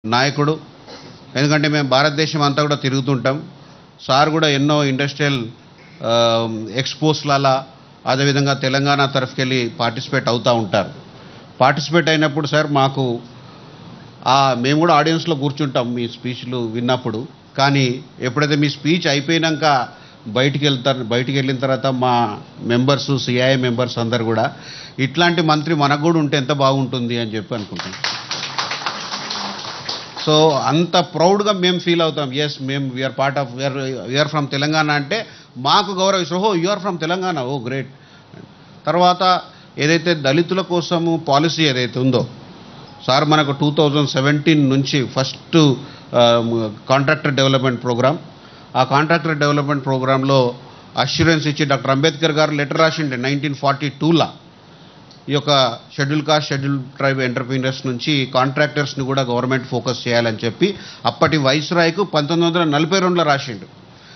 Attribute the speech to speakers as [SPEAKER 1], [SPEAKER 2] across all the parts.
[SPEAKER 1] నాయకుడు. ఎందుకంటే మేము భారతదేశం అంతా కూడా తిరుగుతుంటాం. సార్ కూడా ఎన్నో ఇండస్ట్రియల్ ఎక్స్పోస్లలో అదేవిధంగా తెలంగాణ తరఫుకెళ్ళి పార్టిసిపేట్ అవుతూ ఉంటారు. పార్టిసిపేట్ అయినప్పుడు సార్ మాకు మేము కూడా ఆడియన్స్లో కూర్చుంటాం మీ స్పీచ్లు విన్నప్పుడు. కానీ ఎప్పుడైతే మీ స్పీచ్ అయిపోయినాక బయటికి వెళ్ళిన తర్వాత మా మెంబర్స్, సిఐఏ మెంబర్స్ అందరు కూడా ఇట్లాంటి మంత్రి మనకు కూడా ఉంటే ఎంత బాగుంటుంది అని చెప్పి అనుకుంటాం. సో అంత ప్రౌడ్గా మేము ఫీల్ అవుతాం. ఎస్, మేము we are part of we are from Telangana అంటే మాకు గౌరవిస్తారు. ఓహో, you are from Telangana, oh great. తర్వాత ఏదైతే దళితుల కోసము పాలసీ ఏదైతే ఉందో సార్, మనకు 2017 నుంచి ఫస్ట్ కాంట్రాక్టర్ డెవలప్మెంట్ ప్రోగ్రామ్, ఆ కాంట్రాక్టర్ డెవలప్మెంట్ ప్రోగ్రాంలో అష్యూరెన్స్ ఇచ్చి డాక్టర్ అంబేద్కర్ గారు లెటర్ రాసిండే 1942లా ఈ యొక్క schedule caste, schedule tribe entrepreneurs నుంచి కాంట్రాక్టర్స్ని కూడా గవర్నమెంట్ ఫోకస్ చేయాలని చెప్పి అప్పటి వైస్రాయ్కు 1942లో రాసిండు.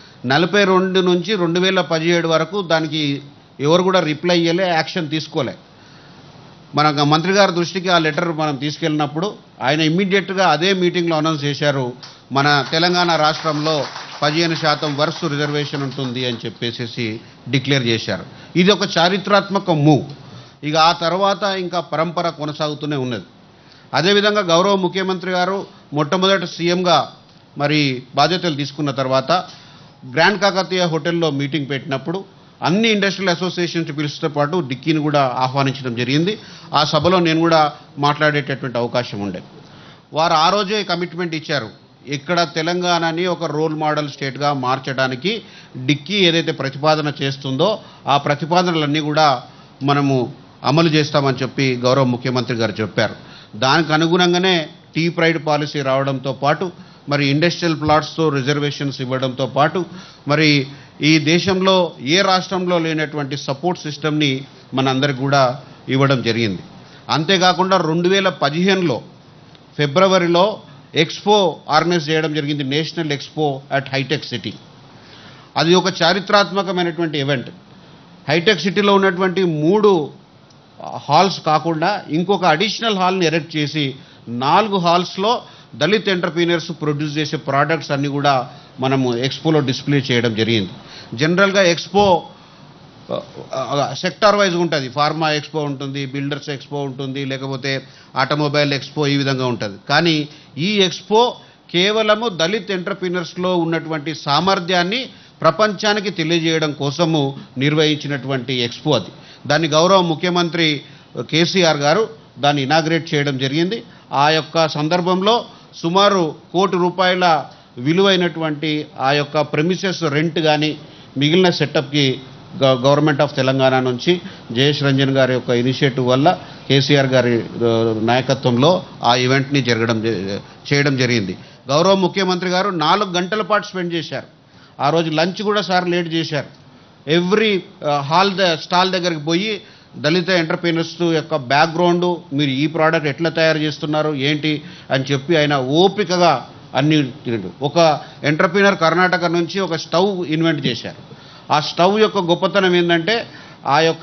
[SPEAKER 1] 42 నుంచి 2017 వరకు దానికి ఎవరు కూడా రిప్లై ఇవ్వలే, యాక్షన్ తీసుకోలే. మన మంత్రి గారి దృష్టికి ఆ లెటర్ మనం తీసుకెళ్ళినప్పుడు ఆయన ఇమ్మీడియట్గా అదే మీటింగ్లో అనౌన్స్ చేశారు, మన తెలంగాణ రాష్ట్రంలో 15% వర్స్ రిజర్వేషన్ ఉంటుంది అని చెప్పేసి డిక్లేర్ చేశారు. ఇది ఒక చారిత్రాత్మక మూవ్. ఇక ఆ తర్వాత ఇంకా పరంపర కొనసాగుతూనే ఉన్నది. అదేవిధంగా గౌరవ ముఖ్యమంత్రి గారు మొట్టమొదటి సీఎంగా మరి బాధ్యతలు తీసుకున్న తర్వాత గ్రాండ్ కాకతీయ హోటల్లో మీటింగ్ పెట్టినప్పుడు అన్ని ఇండస్ట్రియల్ అసోసియేషన్స్ పిలుచుతో పాటు డిక్కీని కూడా ఆహ్వానించడం జరిగింది. ఆ సభలో నేను కూడా మాట్లాడేటటువంటి అవకాశం ఉండే. వారు ఆ రోజే కమిట్మెంట్ ఇచ్చారు, ఇక్కడ తెలంగాణని ఒక రోల్ మోడల్ స్టేట్గా మార్చడానికి డిక్కీ ఏదైతే ప్రతిపాదన చేస్తుందో ఆ ప్రతిపాదనలన్నీ కూడా మనము అమలు చేస్తామని చెప్పి గౌరవ ముఖ్యమంత్రి గారు చెప్పారు. దానికి అనుగుణంగానే టీ ప్రైడ్ పాలసీ రావడంతో పాటు మరి ఇండస్ట్రియల్ ప్లాట్స్తో రిజర్వేషన్స్ ఇవ్వడంతో పాటు మరి ఈ దేశంలో ఏ రాష్ట్రంలో లేనటువంటి సపోర్ట్ సిస్టమ్ని మనందరికి కూడా ఇవ్వడం జరిగింది. అంతేకాకుండా 2015లో ఫిబ్రవరిలో ఎక్స్పో ఆర్గనైజ్ చేయడం జరిగింది, నేషనల్ ఎక్స్పో అట్ హైటెక్ సిటీ. అది ఒక చారిత్రాత్మకమైనటువంటి ఈవెంట్. హైటెక్ సిటీలో ఉన్నటువంటి 3 హాల్స్ కాకుండా ఇంకొక అడిషనల్ హాల్ని ఎరెక్ట్ చేసి 4 హాల్స్లో దళిత్ ఎంటర్ప్రీనర్స్ ప్రొడ్యూస్ చేసే ప్రోడక్ట్స్ అన్నీ కూడా మనము ఎక్స్పోలో డిస్ప్లే చేయడం జరిగింది. జనరల్గా ఎక్స్పో సెక్టార్ వైజ్గా ఉంటుంది. ఫార్మా ఎక్స్పో ఉంటుంది, బిల్డర్స్ ఎక్స్పో ఉంటుంది, లేకపోతే ఆటోమొబైల్ ఎక్స్పో, ఈ విధంగా ఉంటుంది. కానీ ఈ ఎక్స్పో కేవలము దళిత్ ఎంటర్ప్రీనర్స్లో ఉన్నటువంటి సామర్థ్యాన్ని ప్రపంచానికి తెలియజేయడం కోసము నిర్వహించినటువంటి ఎక్స్పో అది. దాన్ని గౌరవ ముఖ్యమంత్రి కేసీఆర్ గారు దాన్ని ఇనాగ్రేట్ చేయడం జరిగింది. ఆ యొక్క సందర్భంలో సుమారు ₹1 కోటి విలువైనటువంటి ఆ యొక్క ప్రెమిసెస్ రెంట్ కానీ మిగిలిన సెటప్కి గవర్నమెంట్ ఆఫ్ తెలంగాణ నుంచి జయేష్ రంజన్ గారి యొక్క ఇనిషియేటివ్ వల్ల కేసీఆర్ గారి నాయకత్వంలో ఆ ఈవెంట్ని చేయడం జరిగింది. గౌరవ ముఖ్యమంత్రి గారు 4 గంటల పాటు స్పెండ్ చేశారు. ఆ రోజు లంచ్ కూడా సార్ లేట్ చేశారు. ఎవ్రీ స్టాల్ దగ్గరికి పోయి దళిత ఎంటర్ప్రీనర్స్ యొక్క బ్యాక్గ్రౌండ్, మీరు ఈ ప్రోడక్ట్ ఎట్లా తయారు చేస్తున్నారు ఏంటి అని చెప్పి ఆయన ఓపికగా అన్ని. ఒక ఎంటర్ప్రీనర్ కర్ణాటక నుంచి ఒక స్టవ్ ఇన్వెంట్ చేశారు. ఆ స్టవ్ యొక్క గొప్పతనం ఏంటంటే ఆ యొక్క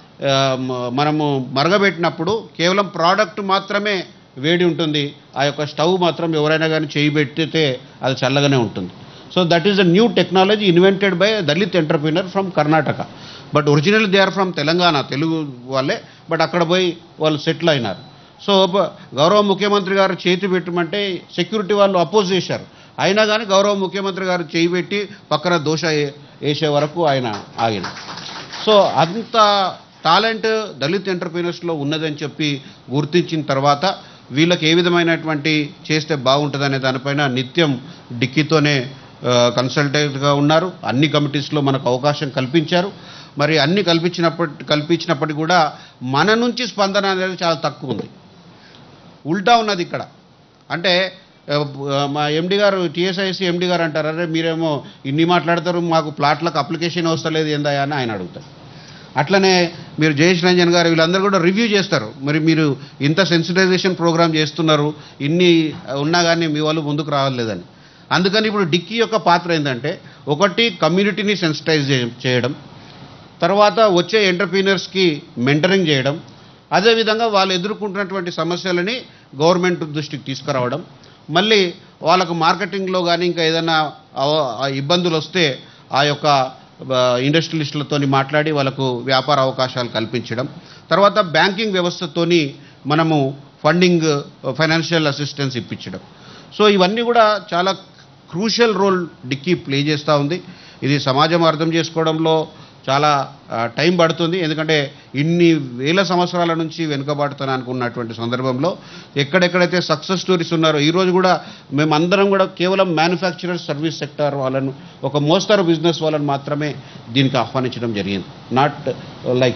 [SPEAKER 1] మనము మరగబెట్టినప్పుడు కేవలం ప్రోడక్ట్ మాత్రమే వేడి ఉంటుంది, ఆ యొక్క స్టవ్ మాత్రం ఎవరైనా కానీ చేయి పెట్టితే అది చల్లగానే ఉంటుంది. So that is a new technology invented by Dalit entrepreneur from Karnataka. But original they are from Telangana, Telugu వాళ్ళే, బట్ అక్కడ పోయి వాళ్ళు సెటిల్ అయినారు. సో గౌరవ ముఖ్యమంత్రి గారు చేతి పెట్టమంటే సెక్యూరిటీ వాళ్ళు అపోజ్ చేశారు. అయినా కానీ గౌరవ ముఖ్యమంత్రి గారు చేయి పెట్టి పక్కన దోశ వేసే వరకు ఆయన ఆగిన. సో అంత టాలెంట్ దళిత్ ఎంటర్ప్రీనర్స్లో ఉన్నదని చెప్పి గుర్తించిన తర్వాత వీళ్ళకి ఏ విధమైనటువంటి చేస్తే బాగుంటుందనే దానిపైన నిత్యం డిక్కీతోనే కన్సల్టెంట్గా ఉన్నారు. అన్ని కమిటీస్లో మనకు అవకాశం కల్పించారు. మరి అన్ని కల్పించినప్పటికీ కూడా మన నుంచి స్పందన అనేది చాలా తక్కువ ఉంది, ఉల్టా ఉన్నది ఇక్కడ. అంటే మా ఎండి గారు, టీఎస్ఐసి ఎండి గారు అంటారు, అరే మీరేమో ఇన్ని మాట్లాడతారు, మాకు ప్లాట్లకు అప్లికేషన్ వస్తలేదు ఏందా అని ఆయన అడుగుతారు. అట్లనే మీరు జయేష్ రంజన్ గారు వీళ్ళందరూ కూడా రివ్యూ చేస్తారు. మరి మీరు ఇంత సెన్సిటైజేషన్ ప్రోగ్రామ్ చేస్తున్నారు, ఇన్ని ఉన్నా కానీ మీ వాళ్ళు ముందుకు రావట్లేదని. అందుకని ఇప్పుడు డిక్కీ యొక్క పాత్ర ఏంటంటే, ఒకటి కమ్యూనిటీని సెన్సిటైజ్ చేయడం, తర్వాత వచ్చే ఎంటర్ప్రీనర్స్కి మెంటరింగ్ చేయడం, అదేవిధంగా వాళ్ళు ఎదుర్కొంటున్నటువంటి సమస్యలని గవర్నమెంట్ దృష్టికి తీసుకురావడం, మళ్ళీ వాళ్ళకు మార్కెటింగ్లో కానీ ఇంకా ఏదైనా ఇబ్బందులు వస్తే ఆ యొక్క ఇండస్ట్రియలిస్టులతో మాట్లాడి వాళ్ళకు వ్యాపార అవకాశాలు కల్పించడం, తర్వాత బ్యాంకింగ్ వ్యవస్థతోని మనము ఫండింగ్ ఫైనాన్షియల్ అసిస్టెన్స్ ఇప్పించడం. సో ఇవన్నీ కూడా చాలా క్రూషియల్ రోల్ డిక్కీ ప్లే చేస్తూ ఉంది. ఇది సమాజం అర్థం చేసుకోవడంలో చాలా టైం పడుతుంది. ఎందుకంటే ఇన్ని వేల సంవత్సరాల నుంచి వెనుకబాటుతనానికి ఉన్నటువంటి సందర్భంలో ఎక్కడెక్కడైతే సక్సెస్ స్టోరీస్ ఉన్నారో ఈరోజు కూడా మేమందరం కూడా కేవలం మ్యానుఫ్యాక్చరర్ సర్వీస్ సెక్టార్ వాళ్ళను, ఒక మోస్తరు బిజినెస్ వాళ్ళని మాత్రమే దీనికి ఆహ్వానించడం జరిగింది. నాట్ లైక్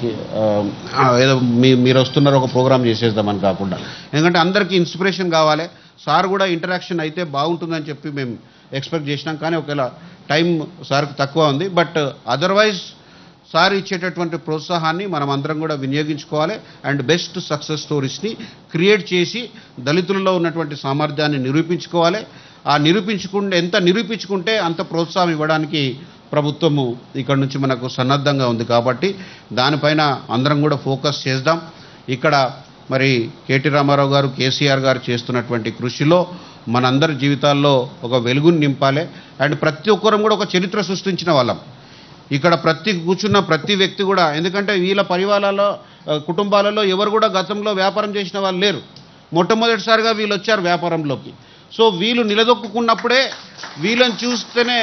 [SPEAKER 1] ఏదో మీరు వస్తున్నారు ఒక ప్రోగ్రామ్ చేసేద్దామని కాకుండా, ఎందుకంటే అందరికీ ఇన్స్పిరేషన్ కావాలి. సార్ కూడా ఇంటరాక్షన్ అయితే బాగుంటుందని చెప్పి మేము ఎక్స్పెక్ట్ చేసినాం. కానీ ఒకవేళ టైం సార్కి తక్కువ ఉంది. బట్ అదర్వైజ్ సార్ ఇచ్చేటటువంటి ప్రోత్సాహాన్ని మనం అందరం కూడా వినియోగించుకోవాలి. అండ్ బెస్ట్ సక్సెస్ స్టోరీస్ని క్రియేట్ చేసి దళితులలో ఉన్నటువంటి సామర్థ్యాన్ని నిరూపించుకోవాలి. ఆ ఎంత నిరూపించుకుంటే అంత ప్రోత్సాహం ఇవ్వడానికి ప్రభుత్వము ఇక్కడ నుంచి మనకు సన్నద్ధంగా ఉంది. కాబట్టి దానిపైన అందరం కూడా ఫోకస్ చేద్దాం. ఇక్కడ మరి కేటీ రామారావు గారు, కేసీఆర్ గారు చేస్తున్నటువంటి కృషిలో మనందరి జీవితాల్లో ఒక వెలుగుని నింపాలి. అండ్ ప్రతి ఒక్కరం కూడా ఒక చరిత్ర సృష్టించిన వాళ్ళం. ఇక్కడ కూర్చున్న ప్రతి వ్యక్తి కూడా, ఎందుకంటే వీళ్ళ పరివారాలలో కుటుంబాలలో ఎవరు కూడా గతంలో వ్యాపారం చేసిన వాళ్ళు లేరు. మొట్టమొదటిసారిగా వీళ్ళు వచ్చారు వ్యాపారంలోకి. సో వీళ్ళు నిలదొక్కున్నప్పుడే వీళ్ళని చూస్తేనే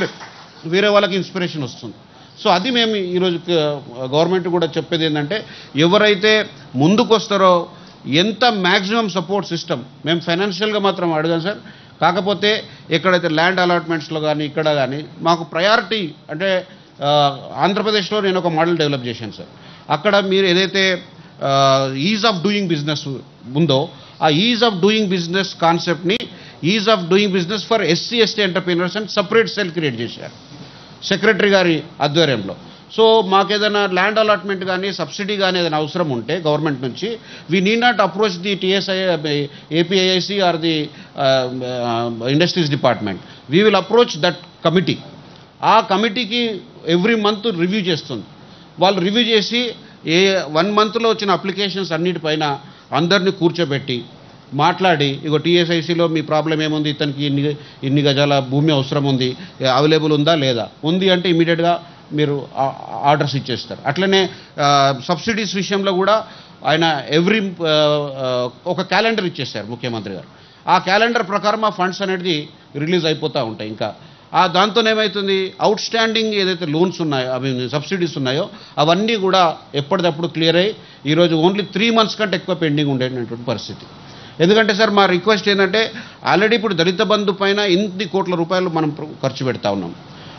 [SPEAKER 1] వేరే వాళ్ళకి ఇన్స్పిరేషన్ వస్తుంది. సో అది మేము ఈరోజు గవర్నమెంట్ కూడా చెప్పేది ఏంటంటే, ఎవరైతే ముందుకు వస్తారో ఎంత మ్యాక్సిమం సపోర్ట్ సిస్టమ్ మేము ఫైనాన్షియల్గా మాత్రం అడగాం సార్. కాకపోతే ఎక్కడైతే ల్యాండ్ అలాట్మెంట్స్లో కానీ ఇక్కడ కానీ మాకు ప్రయారిటీ అంటే ఆంధ్రప్రదేశ్లో నేను ఒక మోడల్ డెవలప్ చేశాను సార్. అక్కడ మీరు ఏదైతే ఈజ్ ఆఫ్ డూయింగ్ బిజినెస్ ఉందో ఆ ఈజ్ ఆఫ్ డూయింగ్ బిజినెస్ కాన్సెప్ట్ని ease of doing business for SC ST entrepreneurs and separate cell create చేశారు సెక్రటరీ గారి ఆధ్వర్యంలో. సో మాకు ఏదైనా ల్యాండ్ అలాట్మెంట్ కానీ సబ్సిడీ కానీ ఏదైనా అవసరం ఉంటే గవర్నమెంట్ నుంచి we need not approach the TSI APIIC or the industries department. We will approach that committee. ఆ కమిటీకి ఎవ్రీ మంత్ రివ్యూ చేస్తుంది. వాళ్ళు రివ్యూ చేసి 1 మంత్లో వచ్చిన అప్లికేషన్స్ అన్నిటిపైన అందరినీ కూర్చోబెట్టి మాట్లాడి, ఇగో టీఎస్ఐసిలో మీ ప్రాబ్లం ఏముంది, ఇతనికి ఇన్ని గజాల భూమి అవసరం ఉంది, అవైలబుల్ ఉందా లేదా, ఉంది అంటే ఇమీడియట్గా మీరు ఆర్డర్స్ ఇచ్చేస్తారు. అట్లనే సబ్సిడీస్ విషయంలో కూడా ఆయన ఒక క్యాలెండర్ ఇచ్చేస్తారు ముఖ్యమంత్రి గారు. ఆ క్యాలెండర్ ప్రకారం ఆ ఫండ్స్ అనేది రిలీజ్ అయిపోతూ ఉంటాయి. ఇంకా దాంతో ఏమవుతుంది, అవుట్ స్టాండింగ్ ఏదైతే లోన్స్ ఉన్నాయో అవి సబ్సిడీస్ ఉన్నాయో అవన్నీ కూడా ఎప్పటికప్పుడు క్లియర్ అయ్యి ఈరోజు ఓన్లీ 3 months కంటే ఎక్కువ పెండింగ్ ఉండేటటువంటి పరిస్థితి. ఎందుకంటే సార్ మా రిక్వెస్ట్ ఏంటంటే, ఆల్రెడీ ఇప్పుడు దళిత బంధు పైన ఇన్ని కోట్ల రూపాయలు మనం ఖర్చు పెడతా ఉన్నాం.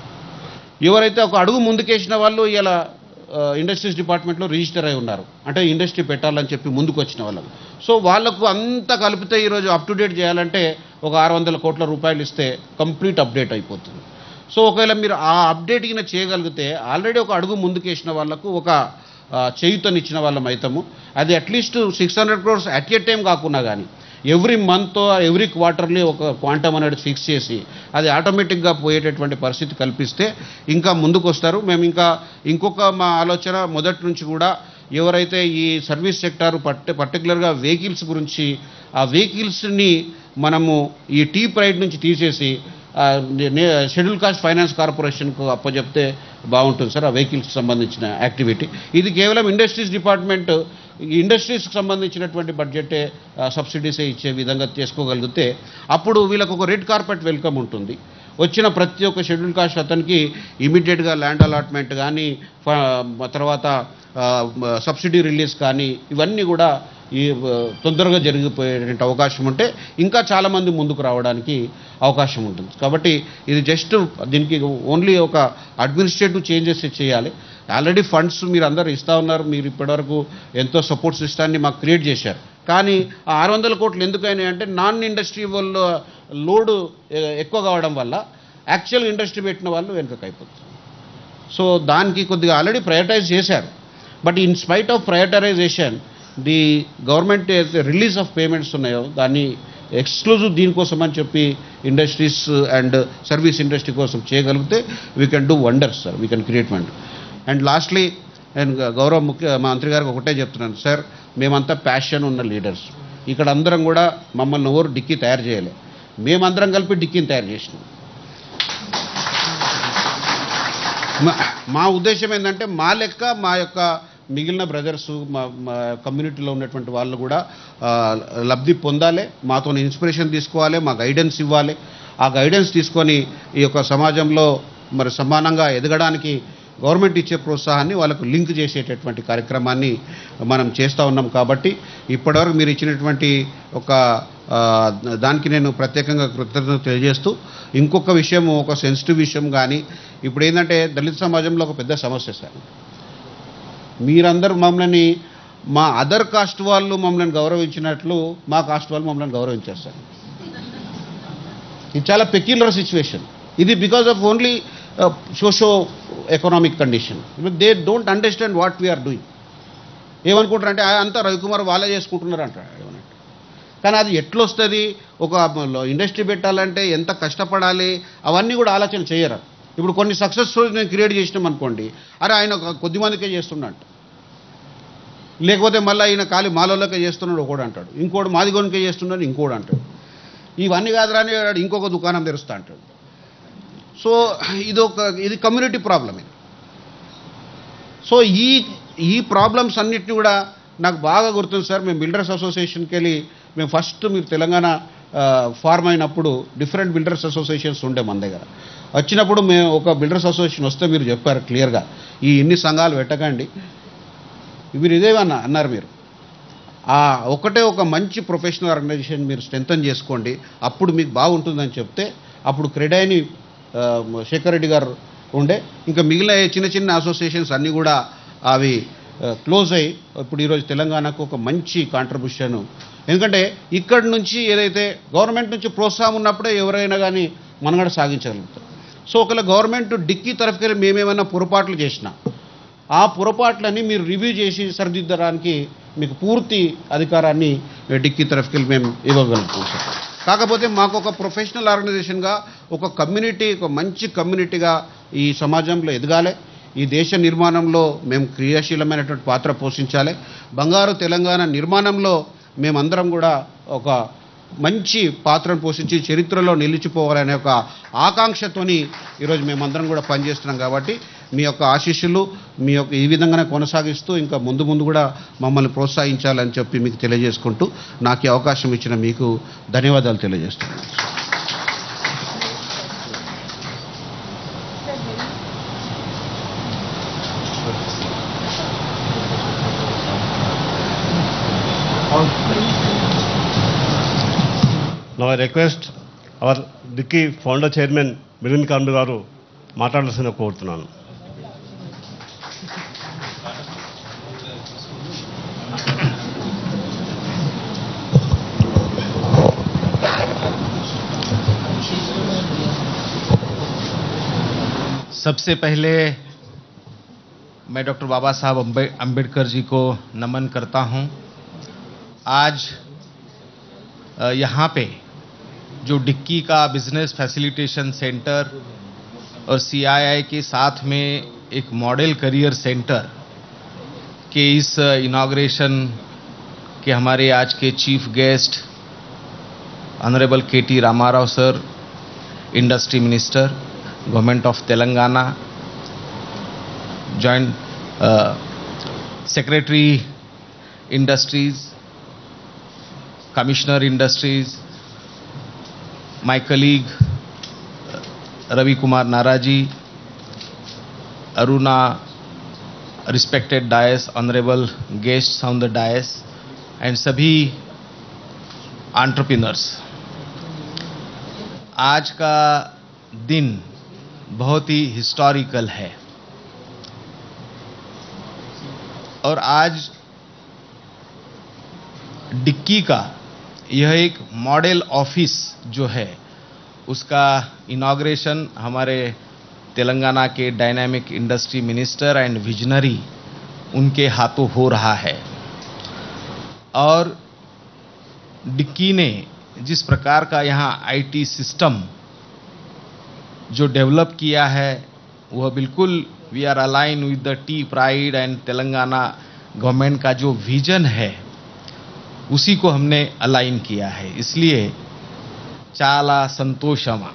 [SPEAKER 1] ఎవరైతే ఒక అడుగు ముందుకేసిన వాళ్ళు ఇలా ఇండస్ట్రీస్ డిపార్ట్మెంట్లో రిజిస్టర్ అయి ఉన్నారు, అంటే ఇండస్ట్రీ పెట్టాలని చెప్పి ముందుకు వచ్చిన వాళ్ళకు. సో వాళ్లకు అంతా కలిపితే ఈరోజు అప్ టు డేట్ చేయాలంటే ఒక 600 కోట్ల రూపాయలు ఇస్తే కంప్లీట్ అప్డేట్ అయిపోతుంది. సో ఒకవేళ మీరు ఆ అప్డేట్ కింద చేయగలిగితే ఆల్రెడీ ఒక అడుగు ముందుకేసిన వాళ్ళకు ఒక చేయుతనిచ్చిన వాళ్ళం అవుతాము. అది at least 600 crores at a time కాకుండా కానీ ఎవ్రీ మంత్ ఎవ్రీ క్వార్టర్లీ ఒక క్వాంటమ్ అనేది ఫిక్స్ చేసి అది ఆటోమేటిక్గా పోయేటటువంటి పరిస్థితి కల్పిస్తే ఇంకా ముందుకు వస్తారు. మేము ఇంకొక మా ఆలోచన మొదటి నుంచి కూడా ఎవరైతే ఈ సర్వీస్ సెక్టారు పర్టికులర్గా వెహికల్స్ గురించి, ఆ వెహికల్స్ని మనము ఈ టీ ప్రైడ్ నుంచి తీసేసి షెడ్యూల్ కాస్ట్ ఫైనాన్స్ కార్పొరేషన్కు అప్పచెప్తే బాగుంటుంది సార్. ఆ వెహికల్స్కి సంబంధించిన యాక్టివిటీ ఇది కేవలం ఇండస్ట్రీస్ డిపార్ట్మెంట్ ఇండస్ట్రీస్కి సంబంధించినటువంటి బడ్జెటే సబ్సిడీసే ఇచ్చే విధంగా చేసుకోగలిగితే అప్పుడు వీళ్ళకు ఒక రెడ్ కార్పెట్ వెల్కమ్ ఉంటుంది. వచ్చిన ప్రతి ఒక్క షెడ్యూల్ కాస్ట్ అతనికి ఇమీడియట్గా ల్యాండ్ అలాట్మెంట్ కానీ తర్వాత సబ్సిడీ రిలీజ్ కానీ ఇవన్నీ కూడా ఈ తొందరగా జరిగిపోయేటువంటి అవకాశం ఉంటే ఇంకా చాలామంది ముందుకు రావడానికి అవకాశం ఉంటుంది. కాబట్టి ఇది జస్ట్ దీనికి ఓన్లీ ఒక అడ్మినిస్ట్రేటివ్ చేంజెస్ చేయాలి. ఆల్రెడీ ఫండ్స్ మీరు అందరూ ఇస్తూ ఉన్నారు. మీరు ఇప్పటివరకు ఎంతో సపోర్ట్ సిస్టాన్ని మాకు క్రియేట్ చేశారు. కానీ ఆ 600 కోట్లు ఎందుకైనా అంటే నాన్ ఇండస్ట్రీ వాళ్ళు లోడు ఎక్కువ కావడం వల్ల యాక్చువల్ ఇండస్ట్రీ పెట్టిన వాళ్ళు వెనుకకు అయిపోతుంది. సో దానికి కొద్దిగా ఆల్రెడీ ప్రయారిటైజ్ చేశారు. But in spite of prioritisation the government release of payments ఉన్నాయో దాన్ని ఎక్స్క్లూజివ్ దీనికోసం అని చెప్పి ఇండస్ట్రీస్ అండ్ సర్వీస్ ఇండస్ట్రీ కోసం చేయగలిగితే we can do wonders sir, we can create wonder. And lastly నేను గౌరవ మంత్రి గారికి ఒకటే చెప్తున్నాను సార్, మేమంతా ప్యాషన్ ఉన్న లీడర్స్. ఇక్కడ అందరం కూడా మమ్మల్ని ఎవరు డిక్కీ తయారు చేయలే. మేమందరం కలిపి డిక్కీని తయారు చేసినాం. మా ఉద్దేశం ఏంటంటే మా లెక్క మా యొక్క మిగిలిన బ్రదర్సు మా కమ్యూనిటీలో ఉన్నటువంటి వాళ్ళు కూడా లబ్ధి పొందాలి, మాతో ఇన్స్పిరేషన్ తీసుకోవాలి, మా గైడెన్స్ ఇవ్వాలి. ఆ గైడెన్స్ తీసుకొని ఈ యొక్క సమాజంలో మరి సమానంగా ఎదగడానికి గవర్నమెంట్ ఇచ్చే ప్రోత్సాహాన్ని వాళ్ళకు లింక్ చేసేటటువంటి కార్యక్రమాన్ని మనం చేస్తూ ఉన్నాం. కాబట్టి ఇప్పటివరకు మీరు ఇచ్చినటువంటి ఒక దానికి నేను ప్రత్యేకంగా కృతజ్ఞత తెలియజేస్తూ, ఇంకొక విషయం, ఒక సెన్సిటివ్ విషయం కానీ ఇప్పుడు ఏంటంటే దళిత సమాజంలో ఒక పెద్ద సమస్య సార్. మీరందరూ మమ్మల్ని మా అదర్ కాస్ట్ వాళ్ళు మమ్మల్ని గౌరవించినట్లు మా కాస్ట్ వాళ్ళు మమ్మల్ని గౌరవించారు సార్. ఇది చాలా పెక్యులర్ సిచ్యువేషన్. ఇది because of only socio economic condition. They don't understand what we are doing. ఏమనుకుంటారంటే అంతా రవికుమార్ వాళ్ళే చేసుకుంటున్నారు అంటారు ఏమన్నట్టు. కానీ అది ఎట్లొస్తుంది, ఒక ఇండస్ట్రీ పెట్టాలంటే ఎంత కష్టపడాలి, అవన్నీ కూడా ఆలోచన చేయరు. ఇప్పుడు కొన్ని సక్సెస్ స్టోరీస్ నేను క్రియేట్ చేసినాం అనుకోండి, అరే ఆయన కొద్దిమందికే చేస్తున్నట్టు, లేకపోతే మళ్ళీ ఆయన ఖాళీ మాలోకే చేస్తున్నాడు ఒకడు అంటాడు, ఇంకోటి మాదిగోనికే చేస్తున్నాడు ఇంకోడు అంటాడు. ఇవన్నీ కాదురాని ఇంకొక దుకాణం తెరుస్తా అంటాడు. సో ఇది కమ్యూనిటీ ప్రాబ్లం. సో ఈ ప్రాబ్లమ్స్ అన్నిటిని కూడా నాకు బాగా గుర్తుంది సార్. మేము బిల్డర్స్ అసోసియేషన్కి వెళ్ళి మేము ఫస్ట్ మీరు తెలంగాణ ఫార్మ్ అయినప్పుడు డిఫరెంట్ బిల్డర్స్ అసోసియేషన్స్ ఉండే మన దగ్గర. వచ్చినప్పుడు మేము ఒక బిల్డర్స్ అసోసియేషన్ వస్తే మీరు చెప్పారు క్లియర్గా, ఇన్ని సంఘాలు పెట్టకండి, మీరు ఇదేమన్నా అన్నారు. మీరు ఒకటే ఒక మంచి ప్రొఫెషనల్ ఆర్గనైజేషన్ మీరు స్ట్రెంథన్ చేసుకోండి, అప్పుడు మీకు బాగుంటుందని చెప్తే అప్పుడు క్రెడైని శేఖర్ రెడ్డి గారు ఉండే, ఇంకా మిగిలిన చిన్న చిన్న అసోసియేషన్స్ అన్నీ కూడా అవి క్లోజ్ అయ్యి ఇప్పుడు ఈరోజు తెలంగాణకు ఒక మంచి కాంట్రిబ్యూషన్. ఎందుకంటే ఇక్కడి నుంచి ఏదైతే గవర్నమెంట్ నుంచి ప్రోత్సాహం ఉన్నప్పుడే ఎవరైనా కానీ మనగడ సాగించగలుగుతారు. సో ఒకవేళ గవర్నమెంట్ డిక్కీ తరఫుకెళ్ళి మేమేమైనా పొరపాట్లు చేసినా ఆ పొరపాట్లని మీరు రివ్యూ చేసి సరిదిద్దడానికి మీకు పూర్తి అధికారాన్ని డిక్కీ తరఫుకెళ్ళి మేము ఇవ్వగలుగుతాం సార్. కాకపోతే మాకు ఒక ప్రొఫెషనల్ ఆర్గనైజేషన్గా ఒక కమ్యూనిటీ, ఒక మంచి కమ్యూనిటీగా ఈ సమాజంలో ఎదగాలి. ఈ దేశ నిర్మాణంలో మేము క్రియాశీలమైనటువంటి పాత్ర పోషించాలి. బంగారు తెలంగాణ నిర్మాణంలో మేమందరం కూడా ఒక మంచి పాత్రను పోషించి చరిత్రలో నిలిచిపోవాలనే ఒక ఆకాంక్షతోని ఈరోజు మేమందరం కూడా పనిచేస్తున్నాం. కాబట్టి మీ యొక్క ఆశీస్సులు మీ యొక్క ఈ విధంగానే కొనసాగిస్తూ ఇంకా ముందు ముందు కూడా మమ్మల్ని ప్రోత్సహించాలని చెప్పి మీకు తెలియజేసుకుంటూ నాకు ఈ అవకాశం ఇచ్చిన మీకు ధన్యవాదాలు తెలియజేస్తున్నాను.
[SPEAKER 2] Now I request our Dicky founder chairman Milind Kamble garu మాట్లాడాల్సిన కోరుతున్నాను.
[SPEAKER 3] सबसे पहले मैं डॉक्टर बाबा साहब अम्बेडकर जी को नमन करता हूं. आज यहाँ पे जो डिक्की का बिजनेस फैसिलिटेशन सेंटर और CII के साथ में एक मॉडल करियर सेंटर के इस इनॉग्रेशन के हमारे आज के chief guest honourable KT Rama Rao sir, industry minister, government of Telangana, joint secretary industries, commissioner industries, my colleague Ravi Kumar Naraji, Aruna, respected dais, honorable guests on the dais, and सभी entrepreneurs. आज का दिन बहुत ही हिस्टोरिकल है और आज डिक्की का यह एक मॉडल ऑफिस जो है उसका इनॉग्रेशन हमारे तेलंगाना के dynamic industry minister and visionary उनके हाथों हो रहा है. और डिक्की ने जिस प्रकार का यहाँ IT सिस्टम जो डेवलप किया है वह बिल्कुल we are align with the T pride and Telangana government का जो विजन है उसी को हमने अलाइन किया है. इसलिए చాలా సంతోషమా.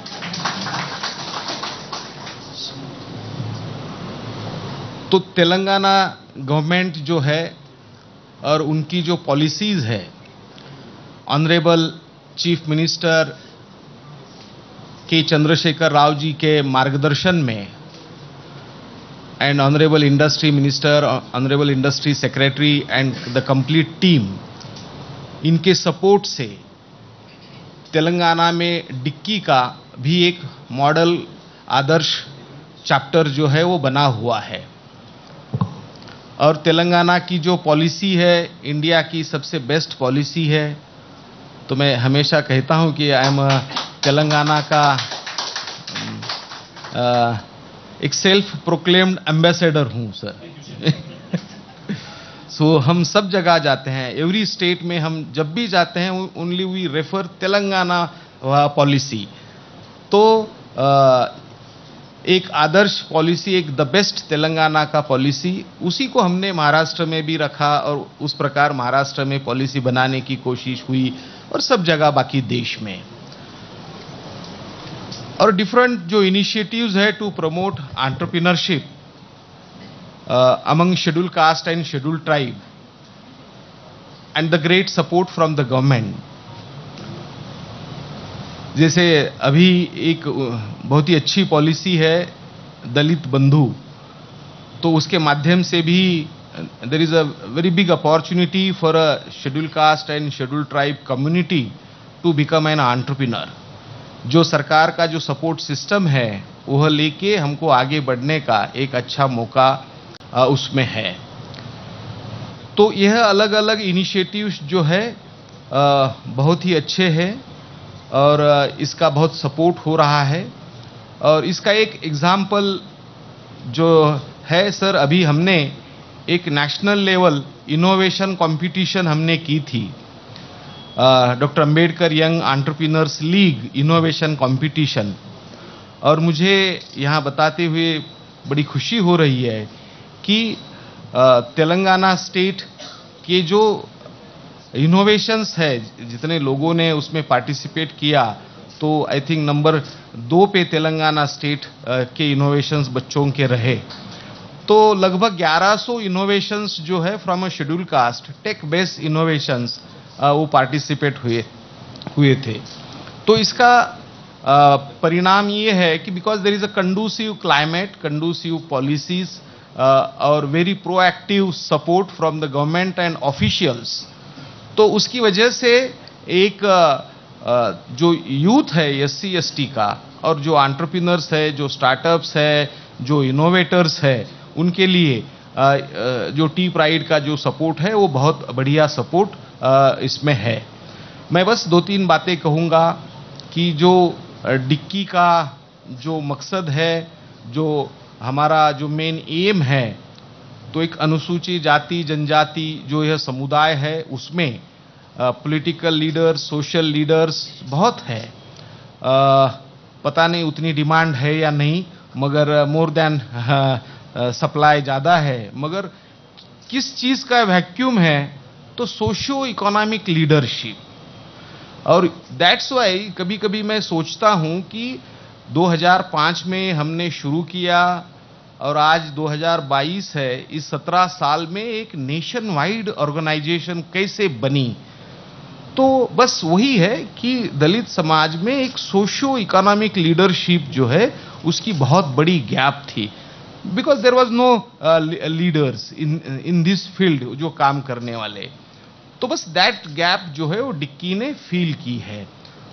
[SPEAKER 3] तो तेलंगाना गवर्नमेंट जो है और उनकी जो पॉलिसीज है, ऑनरेबल चीफ मिनिस्टर के चंद्रशेखर राव जी के मार्गदर्शन में and honourable industry minister, honourable industry secretary and the complete team, इनके सपोर्ट से तेलंगाना में डिक्की का भी एक मॉडल आदर्श चैप्टर जो है वो बना हुआ है. और तेलंगाना की जो पॉलिसी है इंडिया की सबसे बेस्ट पॉलिसी है. तो मैं हमेशा कहता हूं कि आई एम तेलंगाना का एक सेल्फ प्रोक्लेम्ड एम्बेसडर हूं सर. सो हम सब जगह जाते हैं, एवरी स्टेट में हम जब भी जाते हैं only we refer Telangana policy. तो एक आदर्श पॉलिसी, एक द बेस्ट तेलंगाना का पॉलिसी, उसी को हमने महाराष्ट्र में भी रखा और उस प्रकार महाराष्ट्र में पॉलिसी बनाने की कोशिश हुई और सब जगह बाकी देश में. और डिफरेंट जो इनिशिएटिव्स है to promote entrepreneurship among scheduled caste and scheduled tribe and the great support from the government. जैसे अभी एक बहुत ही अच्छी पॉलिसी है दलित बंधु, तो उसके माध्यम से भी there is a very big opportunity for a schedule caste and schedule tribe community to become an entrepreneur. जो सरकार का जो सपोर्ट सिस्टम है वह लेके हमको आगे बढ़ने का एक अच्छा मौका उसमें है. तो यह अलग अलग इनिशिएटिव्स जो है बहुत ही अच्छे हैं और इसका बहुत सपोर्ट हो रहा है. और इसका एक एग्जाम्पल जो है सर, अभी हमने एक नेशनल लेवल इनोवेशन कंपटीशन हमने की थी, doctor Ambedkar young entrepreneurs league innovation competition. और मुझे यहाँ बताते हुए बड़ी खुशी हो रही है कि तेलंगाना स्टेट के जो इनोवेशंस है, जितने लोगों ने उसमें पार्टिसिपेट किया, तो आई थिंक नंबर 2 पे तेलंगाना स्टेट के इनोवेशंस बच्चों के रहे. तो लगभग 1100 इनोवेशंस जो है from a schedule caste, tech based innovations, वो पार्टिसिपेट हुए थे. तो इसका परिणाम ये है कि because there is a conducive climate, conducive policies और very proactive support from the government and officials, तो उसकी वजह से एक जो यूथ है एससी एसटी का और जो एंटरप्रेन्योर्स है, जो स्टार्टअप्स है, जो इनोवेटर्स है, उनके लिए जो टी प्राइड का जो सपोर्ट है वो बहुत बढ़िया सपोर्ट इसमें है. मैं बस 2-3 बातें कहूँगा कि जो डिक्की का जो मकसद है, जो हमारा जो मेन एम है, तो एक अनुसूचित जाति जनजाति जो यह समुदाय है उसमें पॉलिटिकल लीडर्स, सोशल लीडर्स बहुत है. पता नहीं उतनी डिमांड है या नहीं, मगर मोर देन सप्लाई ज़्यादा है. मगर किस चीज़ का वैक्यूम है, तो सोशियो इकोनॉमिक लीडरशिप. और दैट्स वाई कभी कभी मैं सोचता हूँ कि 2005 में हमने शुरू किया और आज 2022 है, इस 17 साल में एक नेशन वाइड ऑर्गेनाइजेशन कैसे बनी. तो बस वही है कि दलित समाज में एक सोशियो इकोनॉमिक लीडरशिप जो है उसकी बहुत बड़ी गैप थी, because there was no leaders in this field जो काम करने वाले. तो बस दैट गैप जो है वो डिक्की ने फील की है.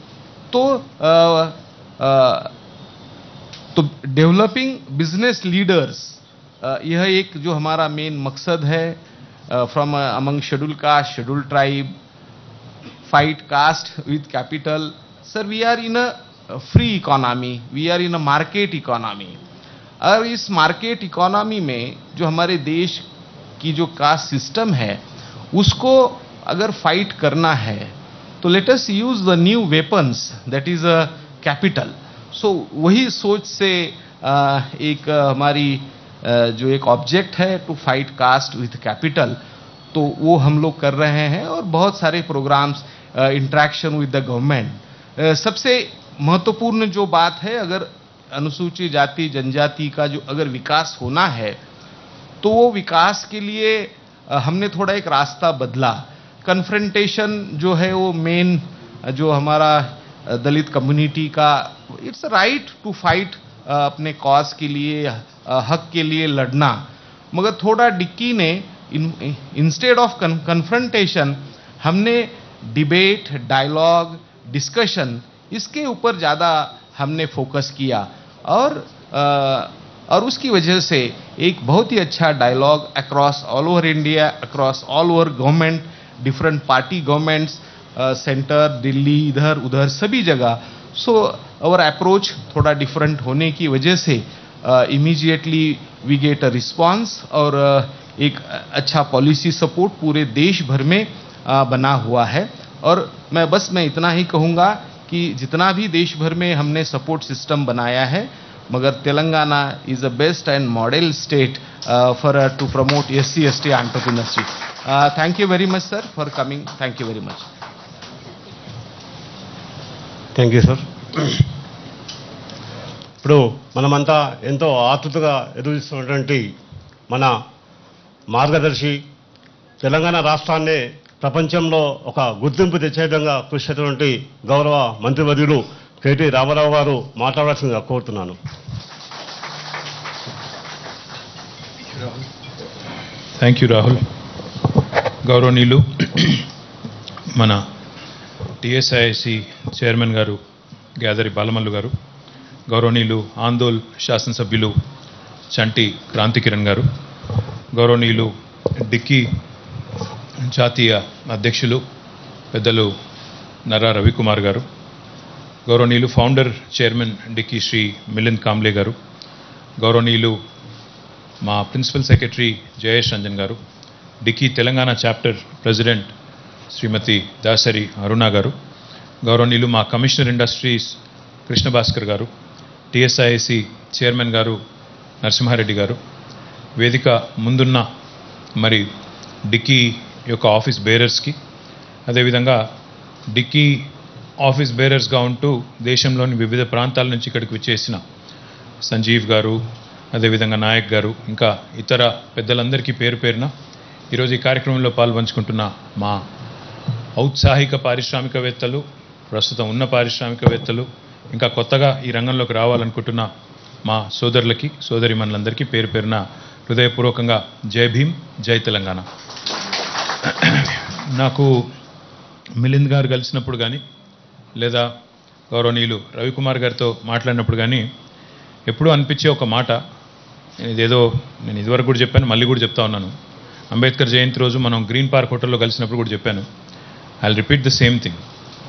[SPEAKER 3] तो डेवलपिंग बिजनेस लीडर्स, यह एक जो हमारा मेन मकसद है. From among schedule caste, schedule tribe, fight caste with capital. Sir, we are in a free economy, we are in a market economy. और इस मार्केट इकोनॉमी में जो हमारे देश की जो कास्ट सिस्टम है उसको अगर फाइट करना है तो let us use the new weapons, that is a capital. So वही सोच से एक हमारी जो एक ऑब्जेक्ट है to fight caste with capital, तो वो हम लोग कर रहे हैं. और बहुत सारे programmes, interaction with the government, सबसे महत्वपूर्ण जो बात है, अगर अनुसूचित जाति जनजाति का जो अगर विकास होना है तो वो विकास के लिए हमने थोड़ा एक रास्ता बदला। कन्फ्रंटेशन जो है वो मेन जो हमारा दलित कम्युनिटी का, इट्स राइट टू फाइट अपने कॉज के लिए, हक के लिए लड़ना, मगर थोड़ा डिक्की ने इंस्टेड ऑफ कन्फ्रंटेशन हमने डिबेट, डायलॉग, डिस्कशन, इसके ऊपर ज़्यादा हमने फोकस किया और उसकी वजह से एक बहुत ही अच्छा dialogue across all over India, across all over government, different party governments, centre, Delhi, इधर उधर सभी जगह। सो आवर अप्रोच थोड़ा डिफरेंट होने की वजह से immediately we get a response और एक अच्छा पॉलिसी सपोर्ट पूरे देश भर में बना हुआ है। और मैं इतना ही कहूँगा कि जितना भी देश भर में हमने सपोर्ट सिस्टम बनाया है, मगर Telangana is a best and model state for to promote SC/ST entrepreneurship. Thank you very much sir for coming, thank you very much.
[SPEAKER 2] Thank you sir. ఇప్పుడు మనమంతా ఎంతో ఆతృతగా ఎదురుస్తున్నటువంటి మన మార్గదర్శి, తెలంగాణ రాష్ట్రాన్నే ప్రపంచంలో ఒక గుర్తింపు తెచ్చే విధంగా కృషి చేసినటువంటి గౌరవ మంత్రివర్యులు కేటీ రామారావు గారు మాట్లాడాల్సిందిగా కోరుతున్నాను.
[SPEAKER 4] Thank you Rahul. గౌరవనీయులు మన TSIC చైర్మన్ గారు గ్యాదరి బాలమల్లు గారు, గౌరవనీయులు ఆందోళ్ శాసనసభ్యులు చంటి క్రాంతికిరణ్ గారు, గౌరవనీయులు డిక్కీ జాతీయ అధ్యక్షులు పెద్దలు నర్రా రవికుమార్ గారు, గౌరవనీయులు ఫౌండర్ చైర్మన్ డిక్కీ శ్రీ మిలింద్ కాంబ్లే గారు, గౌరవనీయులు మా principal secretary Jayesh Ranjan garu, DICCI Telangana chapter president Shrimati Dasari Aruna garu, గౌరవనీయులు మా కమిషనర్ ఇండస్ట్రీస్ కృష్ణ భాస్కర్ గారు, TSIC చైర్మన్ గారు నరసింహారెడ్డి గారు, వేదిక ముందున్న మరి డిక్కీ యొక్క ఆఫీస్ బేరర్స్కి, అదేవిధంగా డిక్కీ ఆఫీస్ బేరర్స్గా ఉంటూ దేశంలోని వివిధ ప్రాంతాల నుంచి ఇక్కడికి వచ్చేసిన సంజీవ్ గారు, అదేవిధంగా నాయక్ గారు, ఇంకా ఇతర పెద్దలందరికీ పేరు పేరున ఈరోజు ఈ కార్యక్రమంలో పాల్పంచుకుంటున్న మా ఔత్సాహిక పారిశ్రామికవేత్తలు, ప్రస్తుతం ఉన్న పారిశ్రామికవేత్తలు, ఇంకా కొత్తగా ఈ రంగంలోకి రావాలనుకుంటున్న మా సోదరులకి, సోదరిమణులందరికీ పేరు పేరున హృదయపూర్వకంగా జై భీమ్, జై తెలంగాణ. నాకు మిలింద్ గారు కలిసినప్పుడు కానీ లేదా గౌరవనీయులు రవికుమార్ గారితో మాట్లాడినప్పుడు కానీ ఎప్పుడూ అనిపించే ఒక మాట, ఇదేదో నేను ఇదివరకు కూడా చెప్పాను, మళ్ళీ కూడా చెప్తా ఉన్నాను. అంబేద్కర్ జయంతి రోజు మనం గ్రీన్ పార్క్ హోటల్లో కలిసినప్పుడు కూడా చెప్పాను. I repeat the same thing.